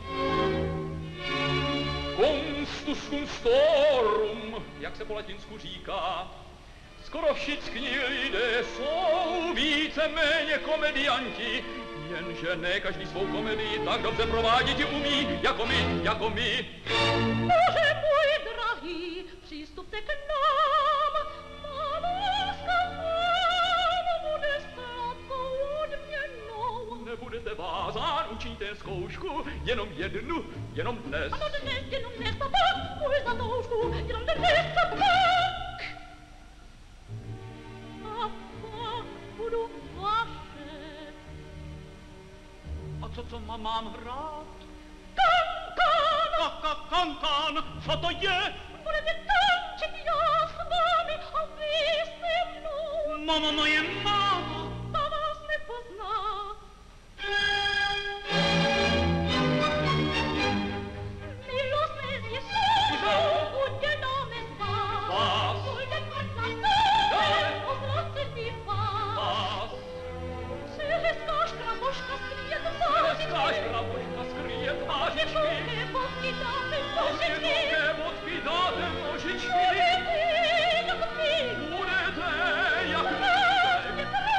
Kunstus kunstorum, jak se po latinsku říká. Skoro všichni lidé jsou víceméně komedianti, jenže ne každý svou komedii tak dobře provádět umí, jako my. Bože můj drahý, přistupte k nám, má láska vám bude sladkou odměnou. Nebudete vázán, učiňte zkoušku, jenom jednu, jenom dnes. Ano dnes, a pak můj zatoušku, jenom dnes a pak. A pak budu vaše. A co mám hrát? Kankan! Kankan, co to je? Budete tančit já s vámi a vy se mnou. Moje máma. Ta vás nepozná. Milostné jsou uděláme z vás. Půjde kvart na sebe, ozlace mi vás. Se hezká škraboška skryje tvářičky. Někoké bodky dáte nožičky. Budete jak my.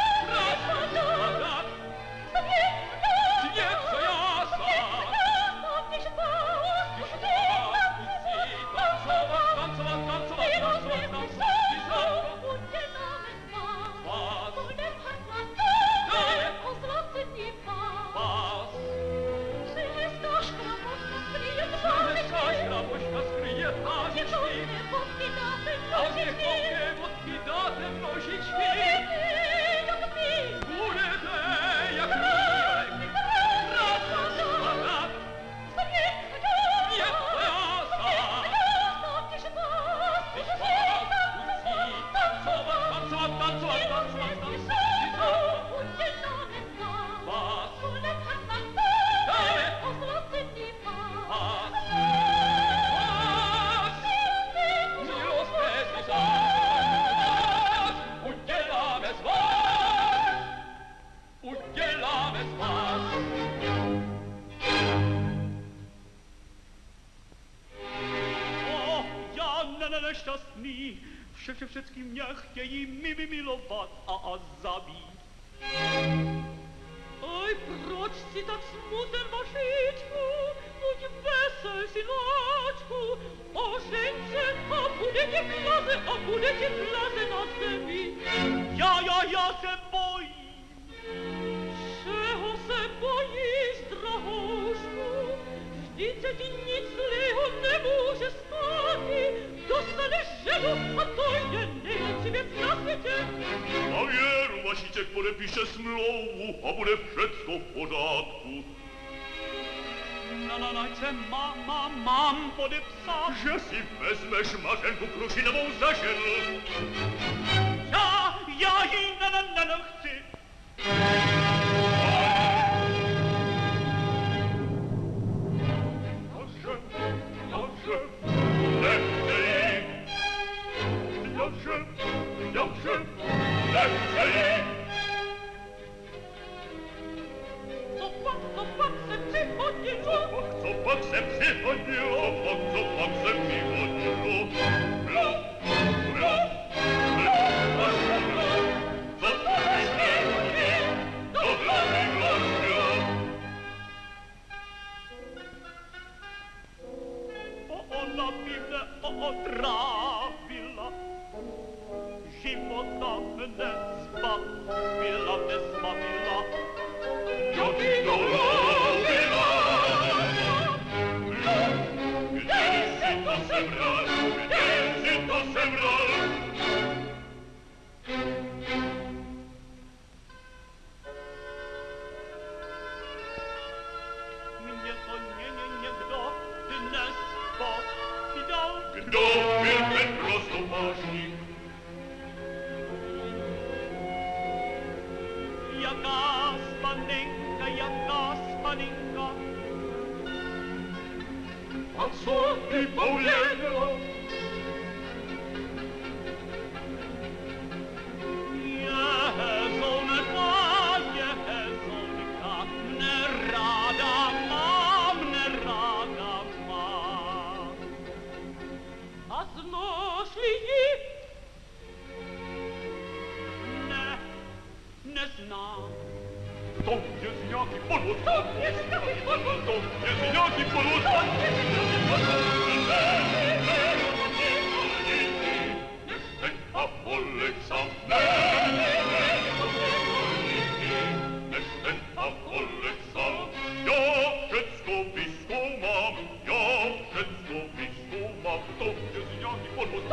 nešťastný, všetky mě chtějí mi vymilovat a zabít. Oj, proč si tak smuten, Vašičku, buď vesel, synáčku, ožeň se a bude ti plaze na zemi. Já se bojím. Čeho se bojíš, drahoušku? Vždyť se ti nic zlého nemůže stát. Dostaneš ženu a to je nejlepší věc na světě. A věru, Vašíček podepíše smlouvu a bude všecko v pořádku. Co mám podepsat? Že si vezmeš Mařenku Krušinovou za ženu. Já ji nechci. Co pak se přihodilo? Co pak se přihodilo? Ona by mne otrávila, života mne zbavila. Jo by dolovila, Kde si to sebral? Mě to někdo dnes povídal. Kdo byl ten prostopášník? Jaká spaninka. A co ty pověděla? Jehezonka, neráda mám. A znošli ji? Neznám. To je z nějaký podvod. Nechceň a Poleksa, já všecko vyzkoumám, to je z nějaký podvod.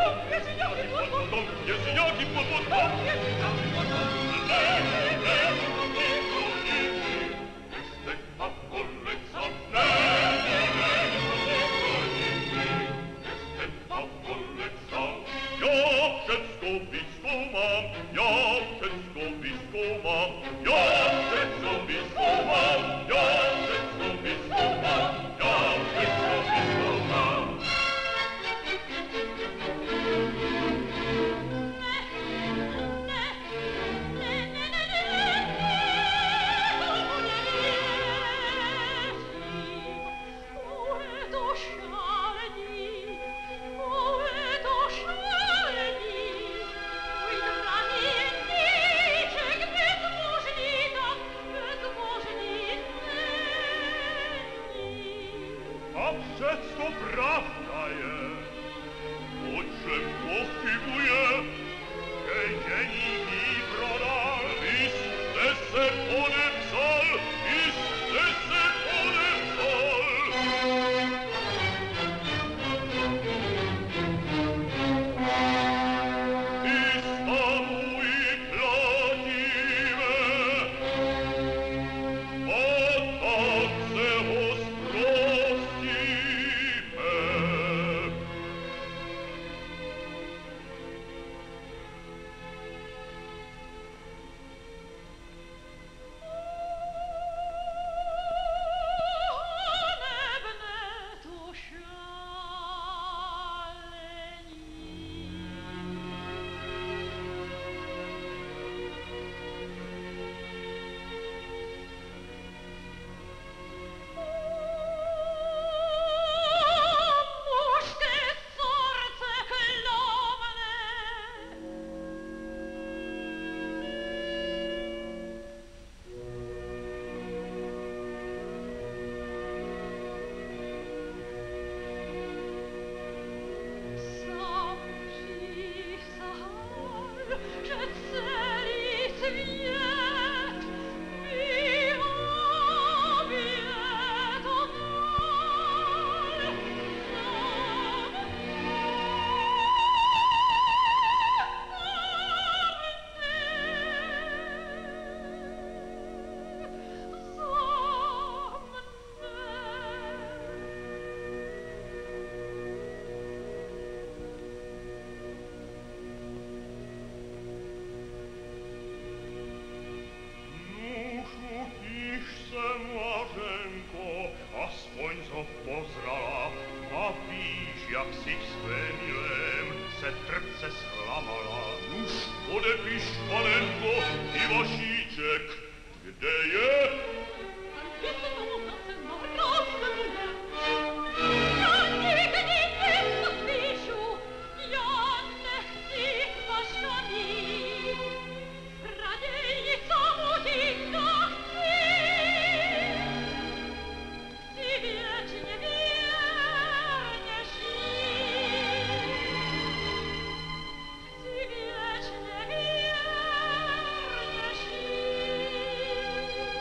Všecko pravda je, o čem pochybuje, že ženíky prodal, jste se podepsal. to pozrala a víš, jak si v svémilém se trpce zklamala. Nuž podepiš, panenko, i vašíček, kde je? Kde se tomu zase navrázkuje? Ja nikdy nepodpíšu, ja nechci vaškami. Raději samotinka chci. Chci věčně věrně žít. Chci věčně věrně žít.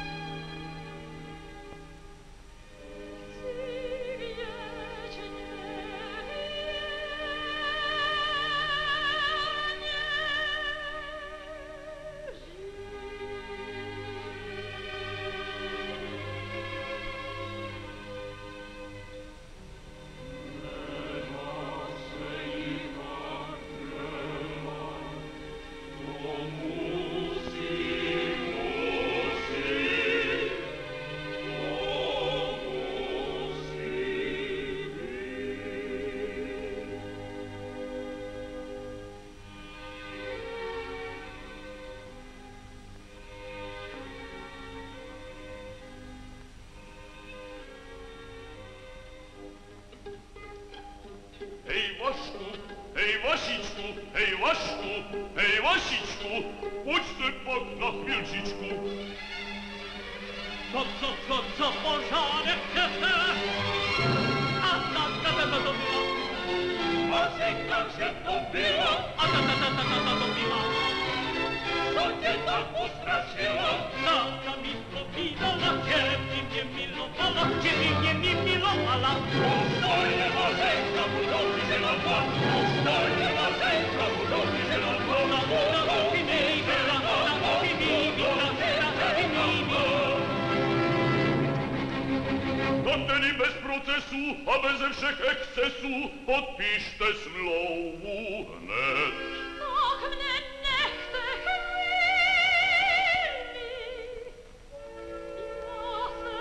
Hej, Vašičku, poďte pak na chvíľčičku. Co, pořádek chcete? A to bylo. Masenka, že to bylo? A to bylo. Co tě tak ustrašilo? Sáka mi povídala, že by mě milovala, že by mě milovala. Ustojně, Masenka, budou vyženovat. Ustojně, Masenka, budou vyženovat. No tedy bez procesu a beze všech excesů podpíšte smlouvu hned. Ach, mne nechte chvíli. Ja se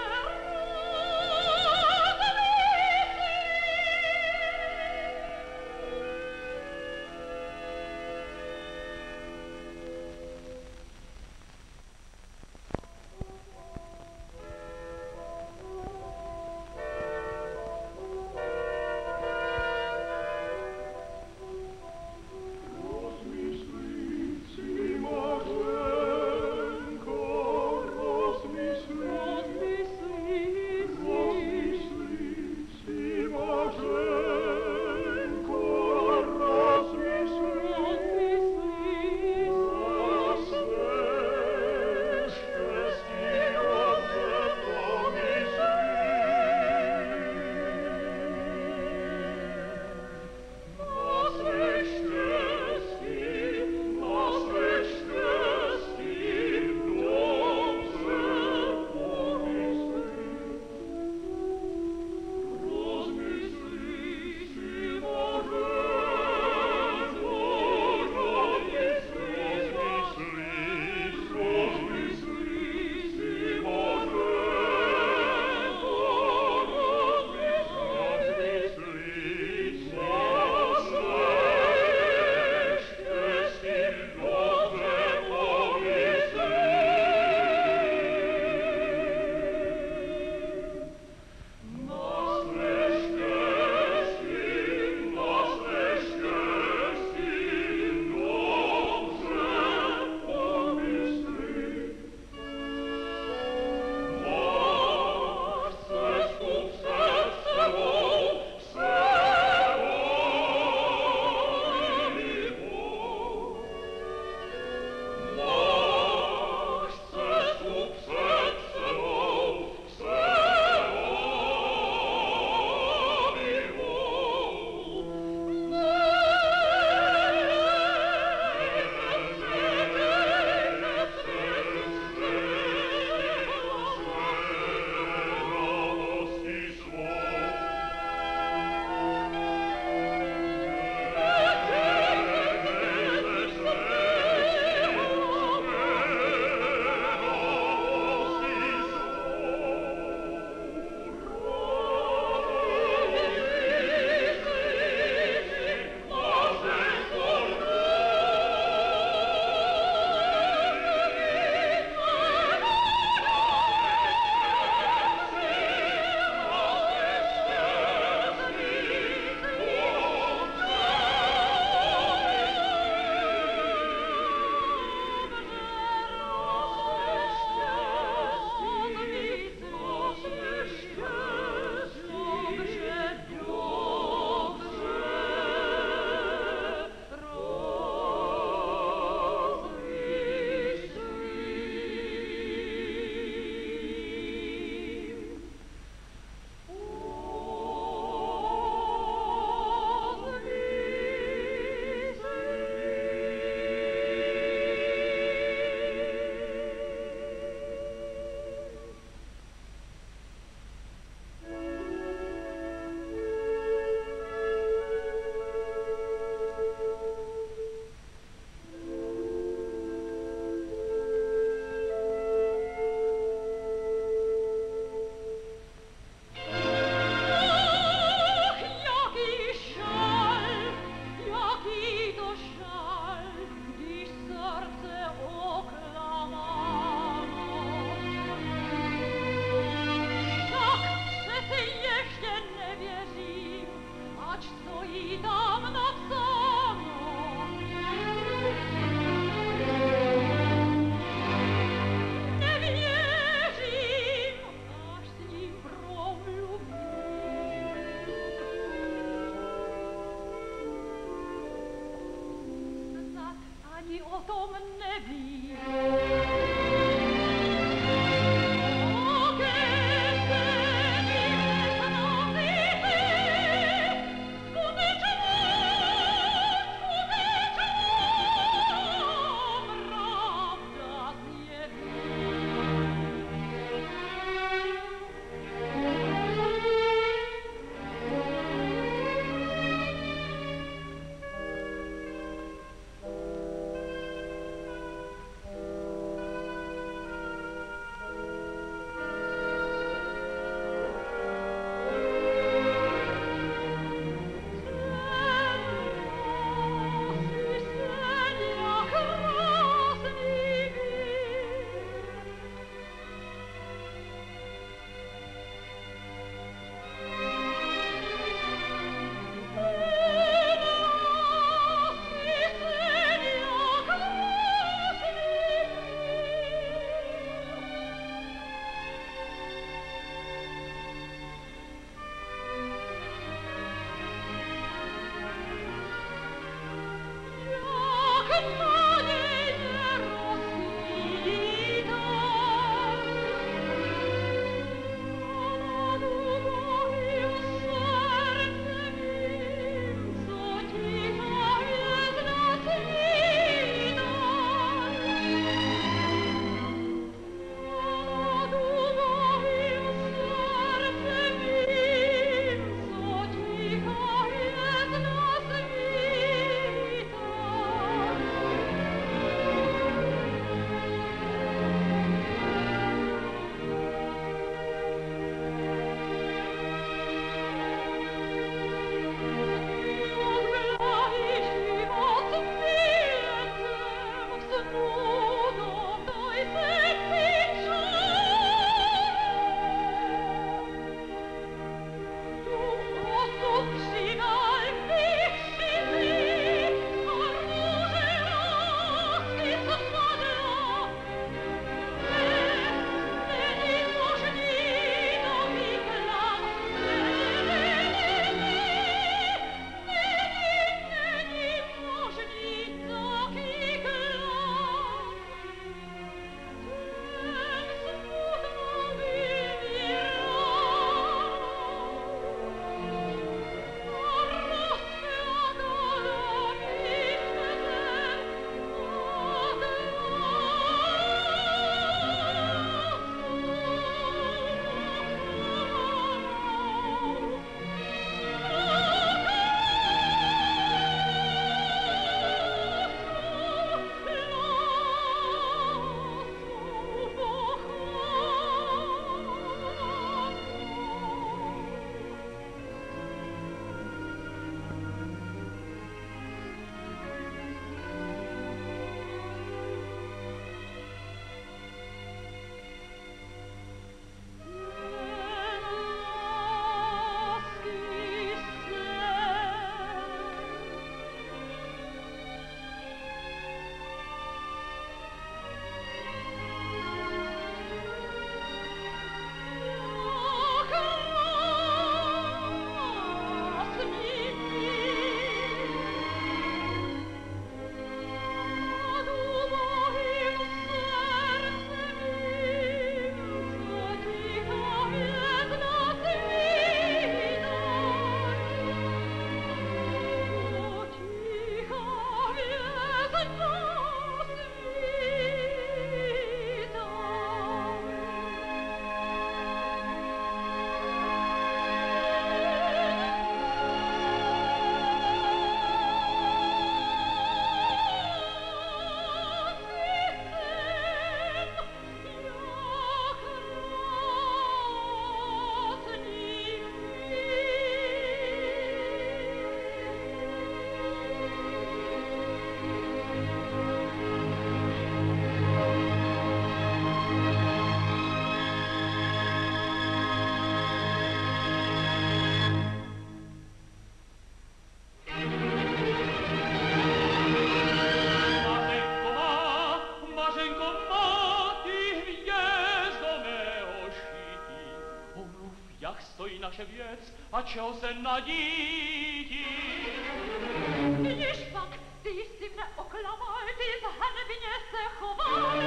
naše věc a čeho se nadíti. Vidíš pak, ty jsi mne oklamal, ty zhanebně se choval.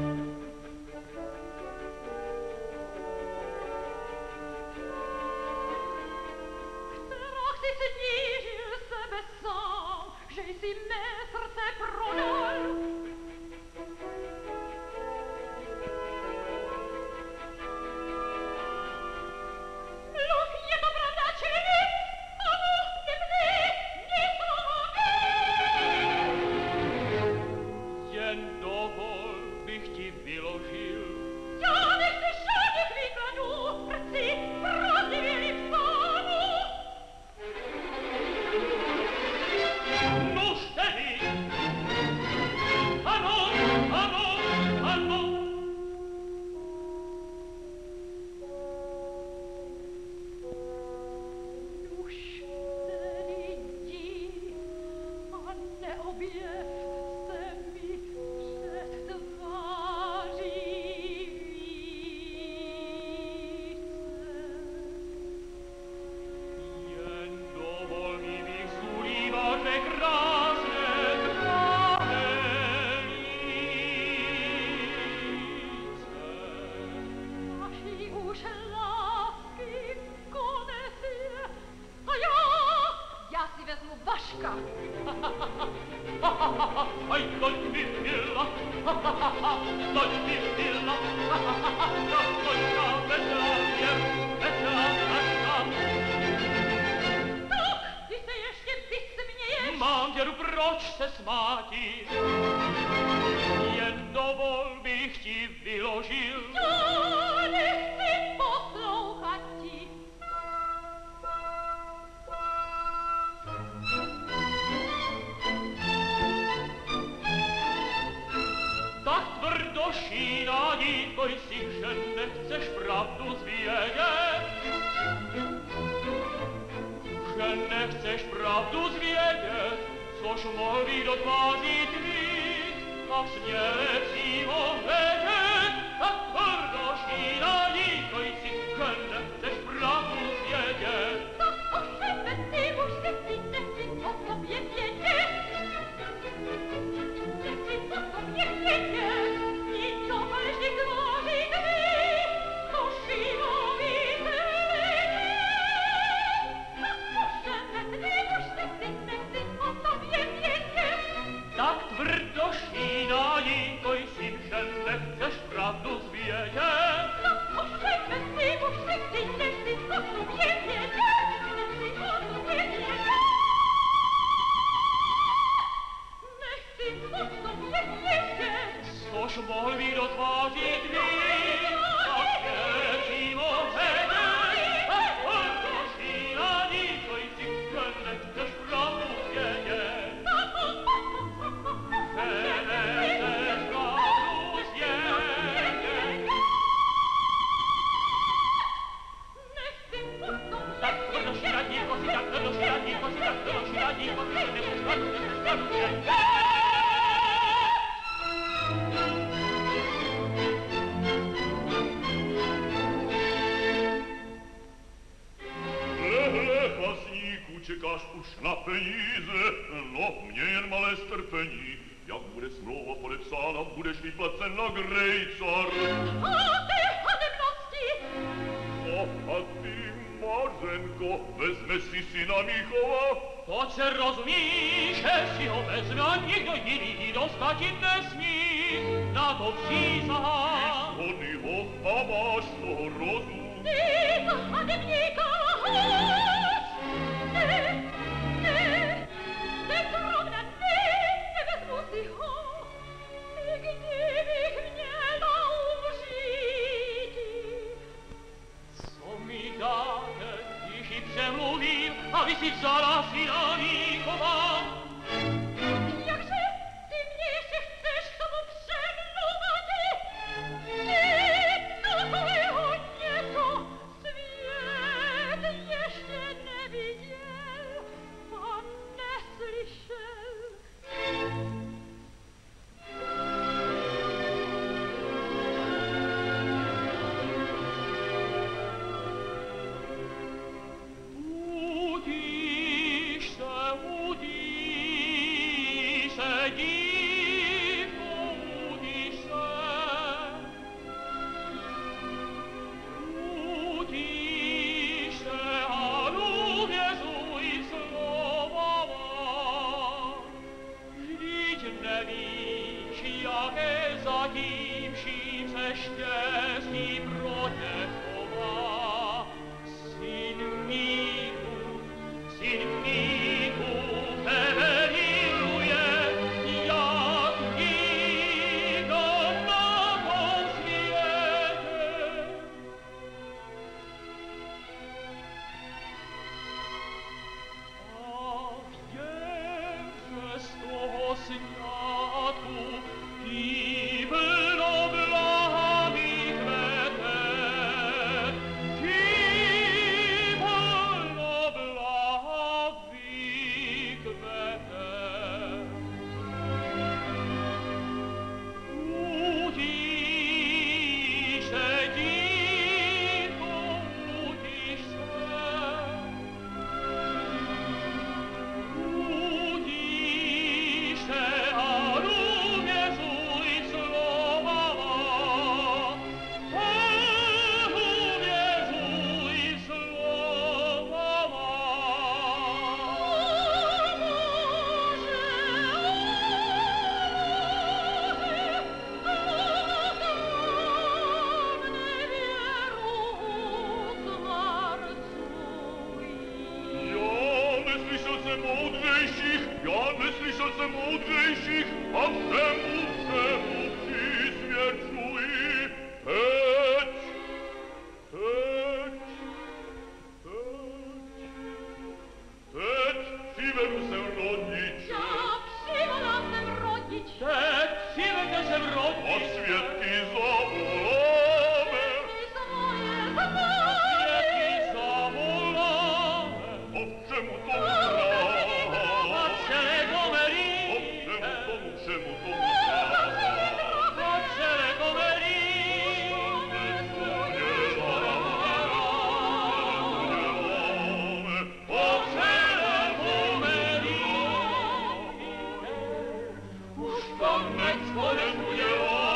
Kterak jsi snížil sebe sám, že jsi mé srdce prodal. Luch, je to pravda, či nic? Ano, nebdy, nic Jen dovol bych ti vyložil. Já nechci žádných výkladů, prci, pravdivěli psánu. Nuž tedy! Ano, ano, ano! Už tedy jdi a neobjev se mi před tváří více. Jen dovol mi bych zulívat ve krásné tvé líce. Naší už lásky konec je a já si vezmu Vaška. Aj, toť by byla, toť by byla, toťka veselá věru, veselá tačka. Tak, ty se ještě vysměješ. Mám děru, proč se smátit? Jen dovol bych ti vyložil. Já nechci poslouchat ti. Tak tvrdo šíná dítko jsi, že nechceš pravdu zvědět. Že nechceš pravdu zvědět, což mohl být do tváří tvých, a směle přímo hledět. Tak tvrdo šíná dítko jsi, že nechceš pravdu zvědět. Tak ošepetý muž nechci o tobě vědět. Nechci o tobě vědět, nic o každý tváří tvých, košinou více nechci o tobě vědět. Tak tvrdo šíná dítko jsi, že nechceš pravdu zvědět. Tak ošepetý muž nechci o tobě vědět. Nechci o tobě vědět. Nechci o tobě vědět. Což mohl být do tváří tvých, a směle přímo hledět. Tak tvrdo šíná dítko jsi, že nechceš pravdu zvědět. Že nechceš pravdu zvědět. Tak tvrdo šíná dítko si, tak tvrdo šíná dítko si, tak tvrdo šíná dítko si, že nechceš pravdu zvědět. Pasníku, čekáš už na peníze, no, mě jen malé strpení. Jak bude smlouva podepsána, budeš vyplacen na Grejcar. A ty hanebnosti! A ty, Mařenko, vezme si syna Michova? To se rozumí, že si ho vezme a nikdo jiný dostati nesmí. Na to přísahám. Hody ho a máš svého rozumu. Ty za hanebníka lháš! Ty zrovna nevezmu si ho, kdybych měla umřít. Co mi dáte, když ji přemluvím, aby si vzala syna Michova? Jakže ty mě ještě chceš k tomu přemlouvat? Ty takového něco svět ještě neviděl a neslyšel. tysiące mądrzejszych, a temu przyświercuj. Heć, heć, heć, heć, siwem se rodzić. Ja przywola se rodzić. Heć, siwem se rodzić. A świetki zawołamy. Świetki zawołamy. O czemu to gra? Patrzele gomerite. O czemu to gra? Patrzele gomerite. Patrzele gomerite. Już koniec polecuje.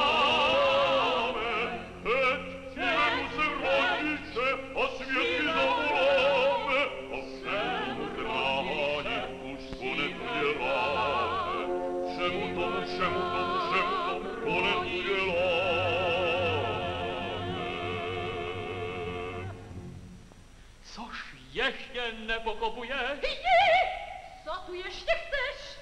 Coż jeszcze nie pokopuje? Co tu jeszcze chcesz?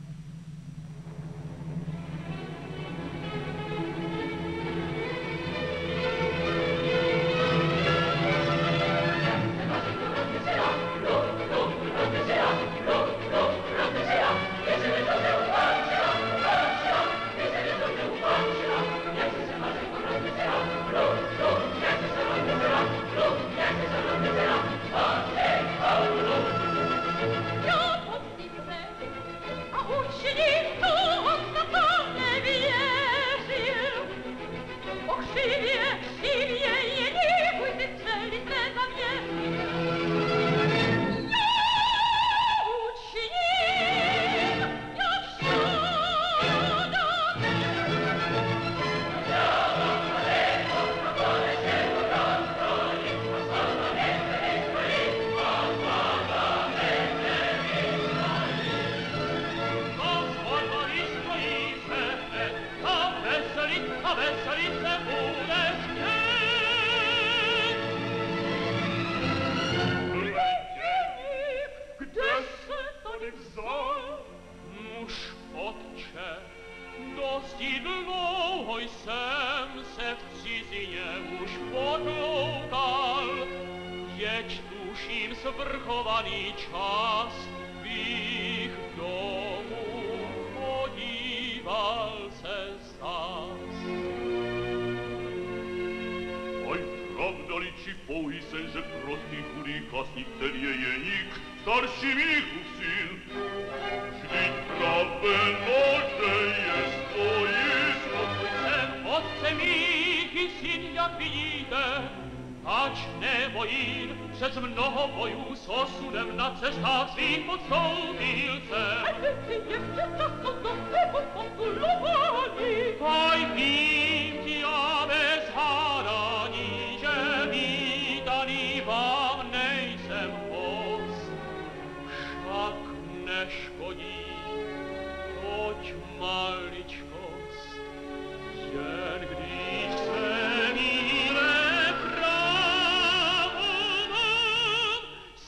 Ja podniosę, a uczynił to, kto to nie wierzył. Och, krzywie, krzywie, nie bój ty strzeli se za mnie. Ja uczynił, jak szkoda. A weselice budesz Gdzie se to nie wziął? Muż otcze, dosti dlouhoj sem se v cizině už potloukal, jeď tuším svrchovaný čas, bych domů podíval se zas. Oj, pravda-li či pouhý sen, že prostý chudý kasník, který je jeník, starší Míchu syn? Vždyť praveno, že je stojí Jsem otce Míchy syn, jak vidíte, ač nebojím, přes mnoho bojů s osudem na cestách svých podstoupil jsem. A ty ještě často do tebe potulovali. Aj vím ti a bez hádání, že vítaný vám nejsem host. Však neškodí, toť maličkost, jen když se míle právo mám,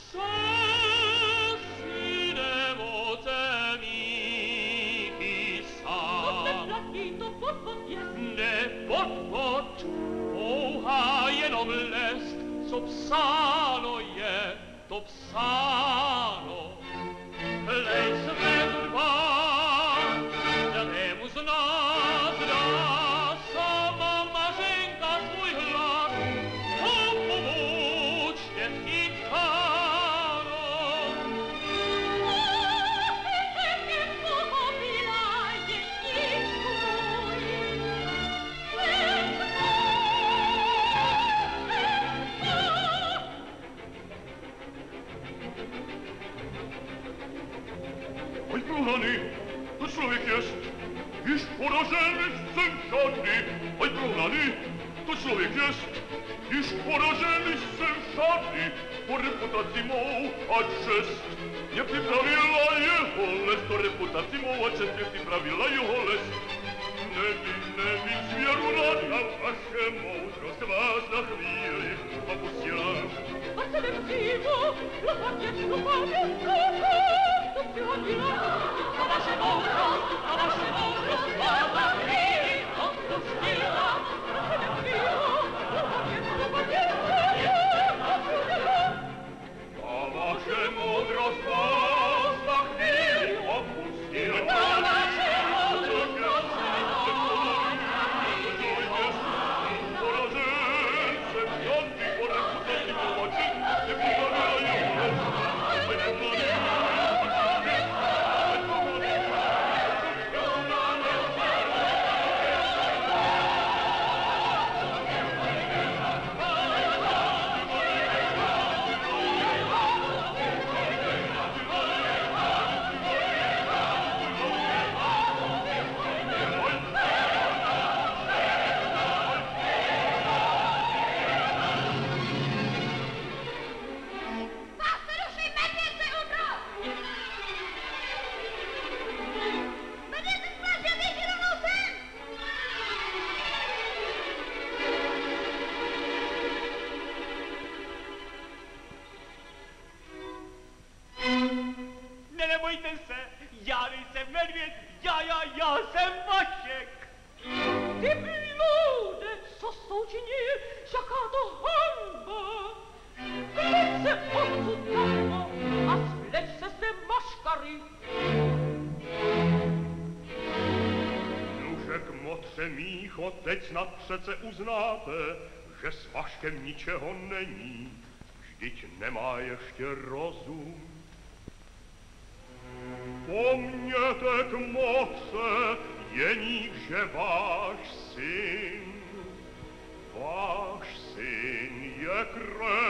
sám si nemocem Míchy sám. Platí to podvod jest. Ne podvod, pouhá jenom lest, co psáno je, to psáno. Hlej světba, kterému z nás dá sama Mařenka svůj hlas, to pomůžte chytkáno. Ty pochopila jeničku Oj, prohraný, to člověk jest, již poražený jsem žádný. Oj, prohraný, to člověk jest, již poražený jsem žádný. Po reputaci mou a čest mě připravila jeho les. Po reputaci mou a čest mě připravila jeho les. Nevím, zvěru rád a vaše moudrost vás na chvíli popustila. a celém přímo, lopatěčku pamětku, to přihodila. vaše moudrost vládla chvíli odpustila. A vaše moudrost vás na chvíli opustila. Poražen jsem žádný poreputací pomoci, Nebojte se, já nejsem medvěd, já jsem Vašek. Ty bloude, co s tou činil, jaká to hanba. Kleď se odsud tamto a spleč se zde maškary. Nuže k motře mých otec snad přece uznáte, že s Vaškem ničeho není, vždyť nemá ještě rozum. Pomněte k moce, jeník, že váš syn je král.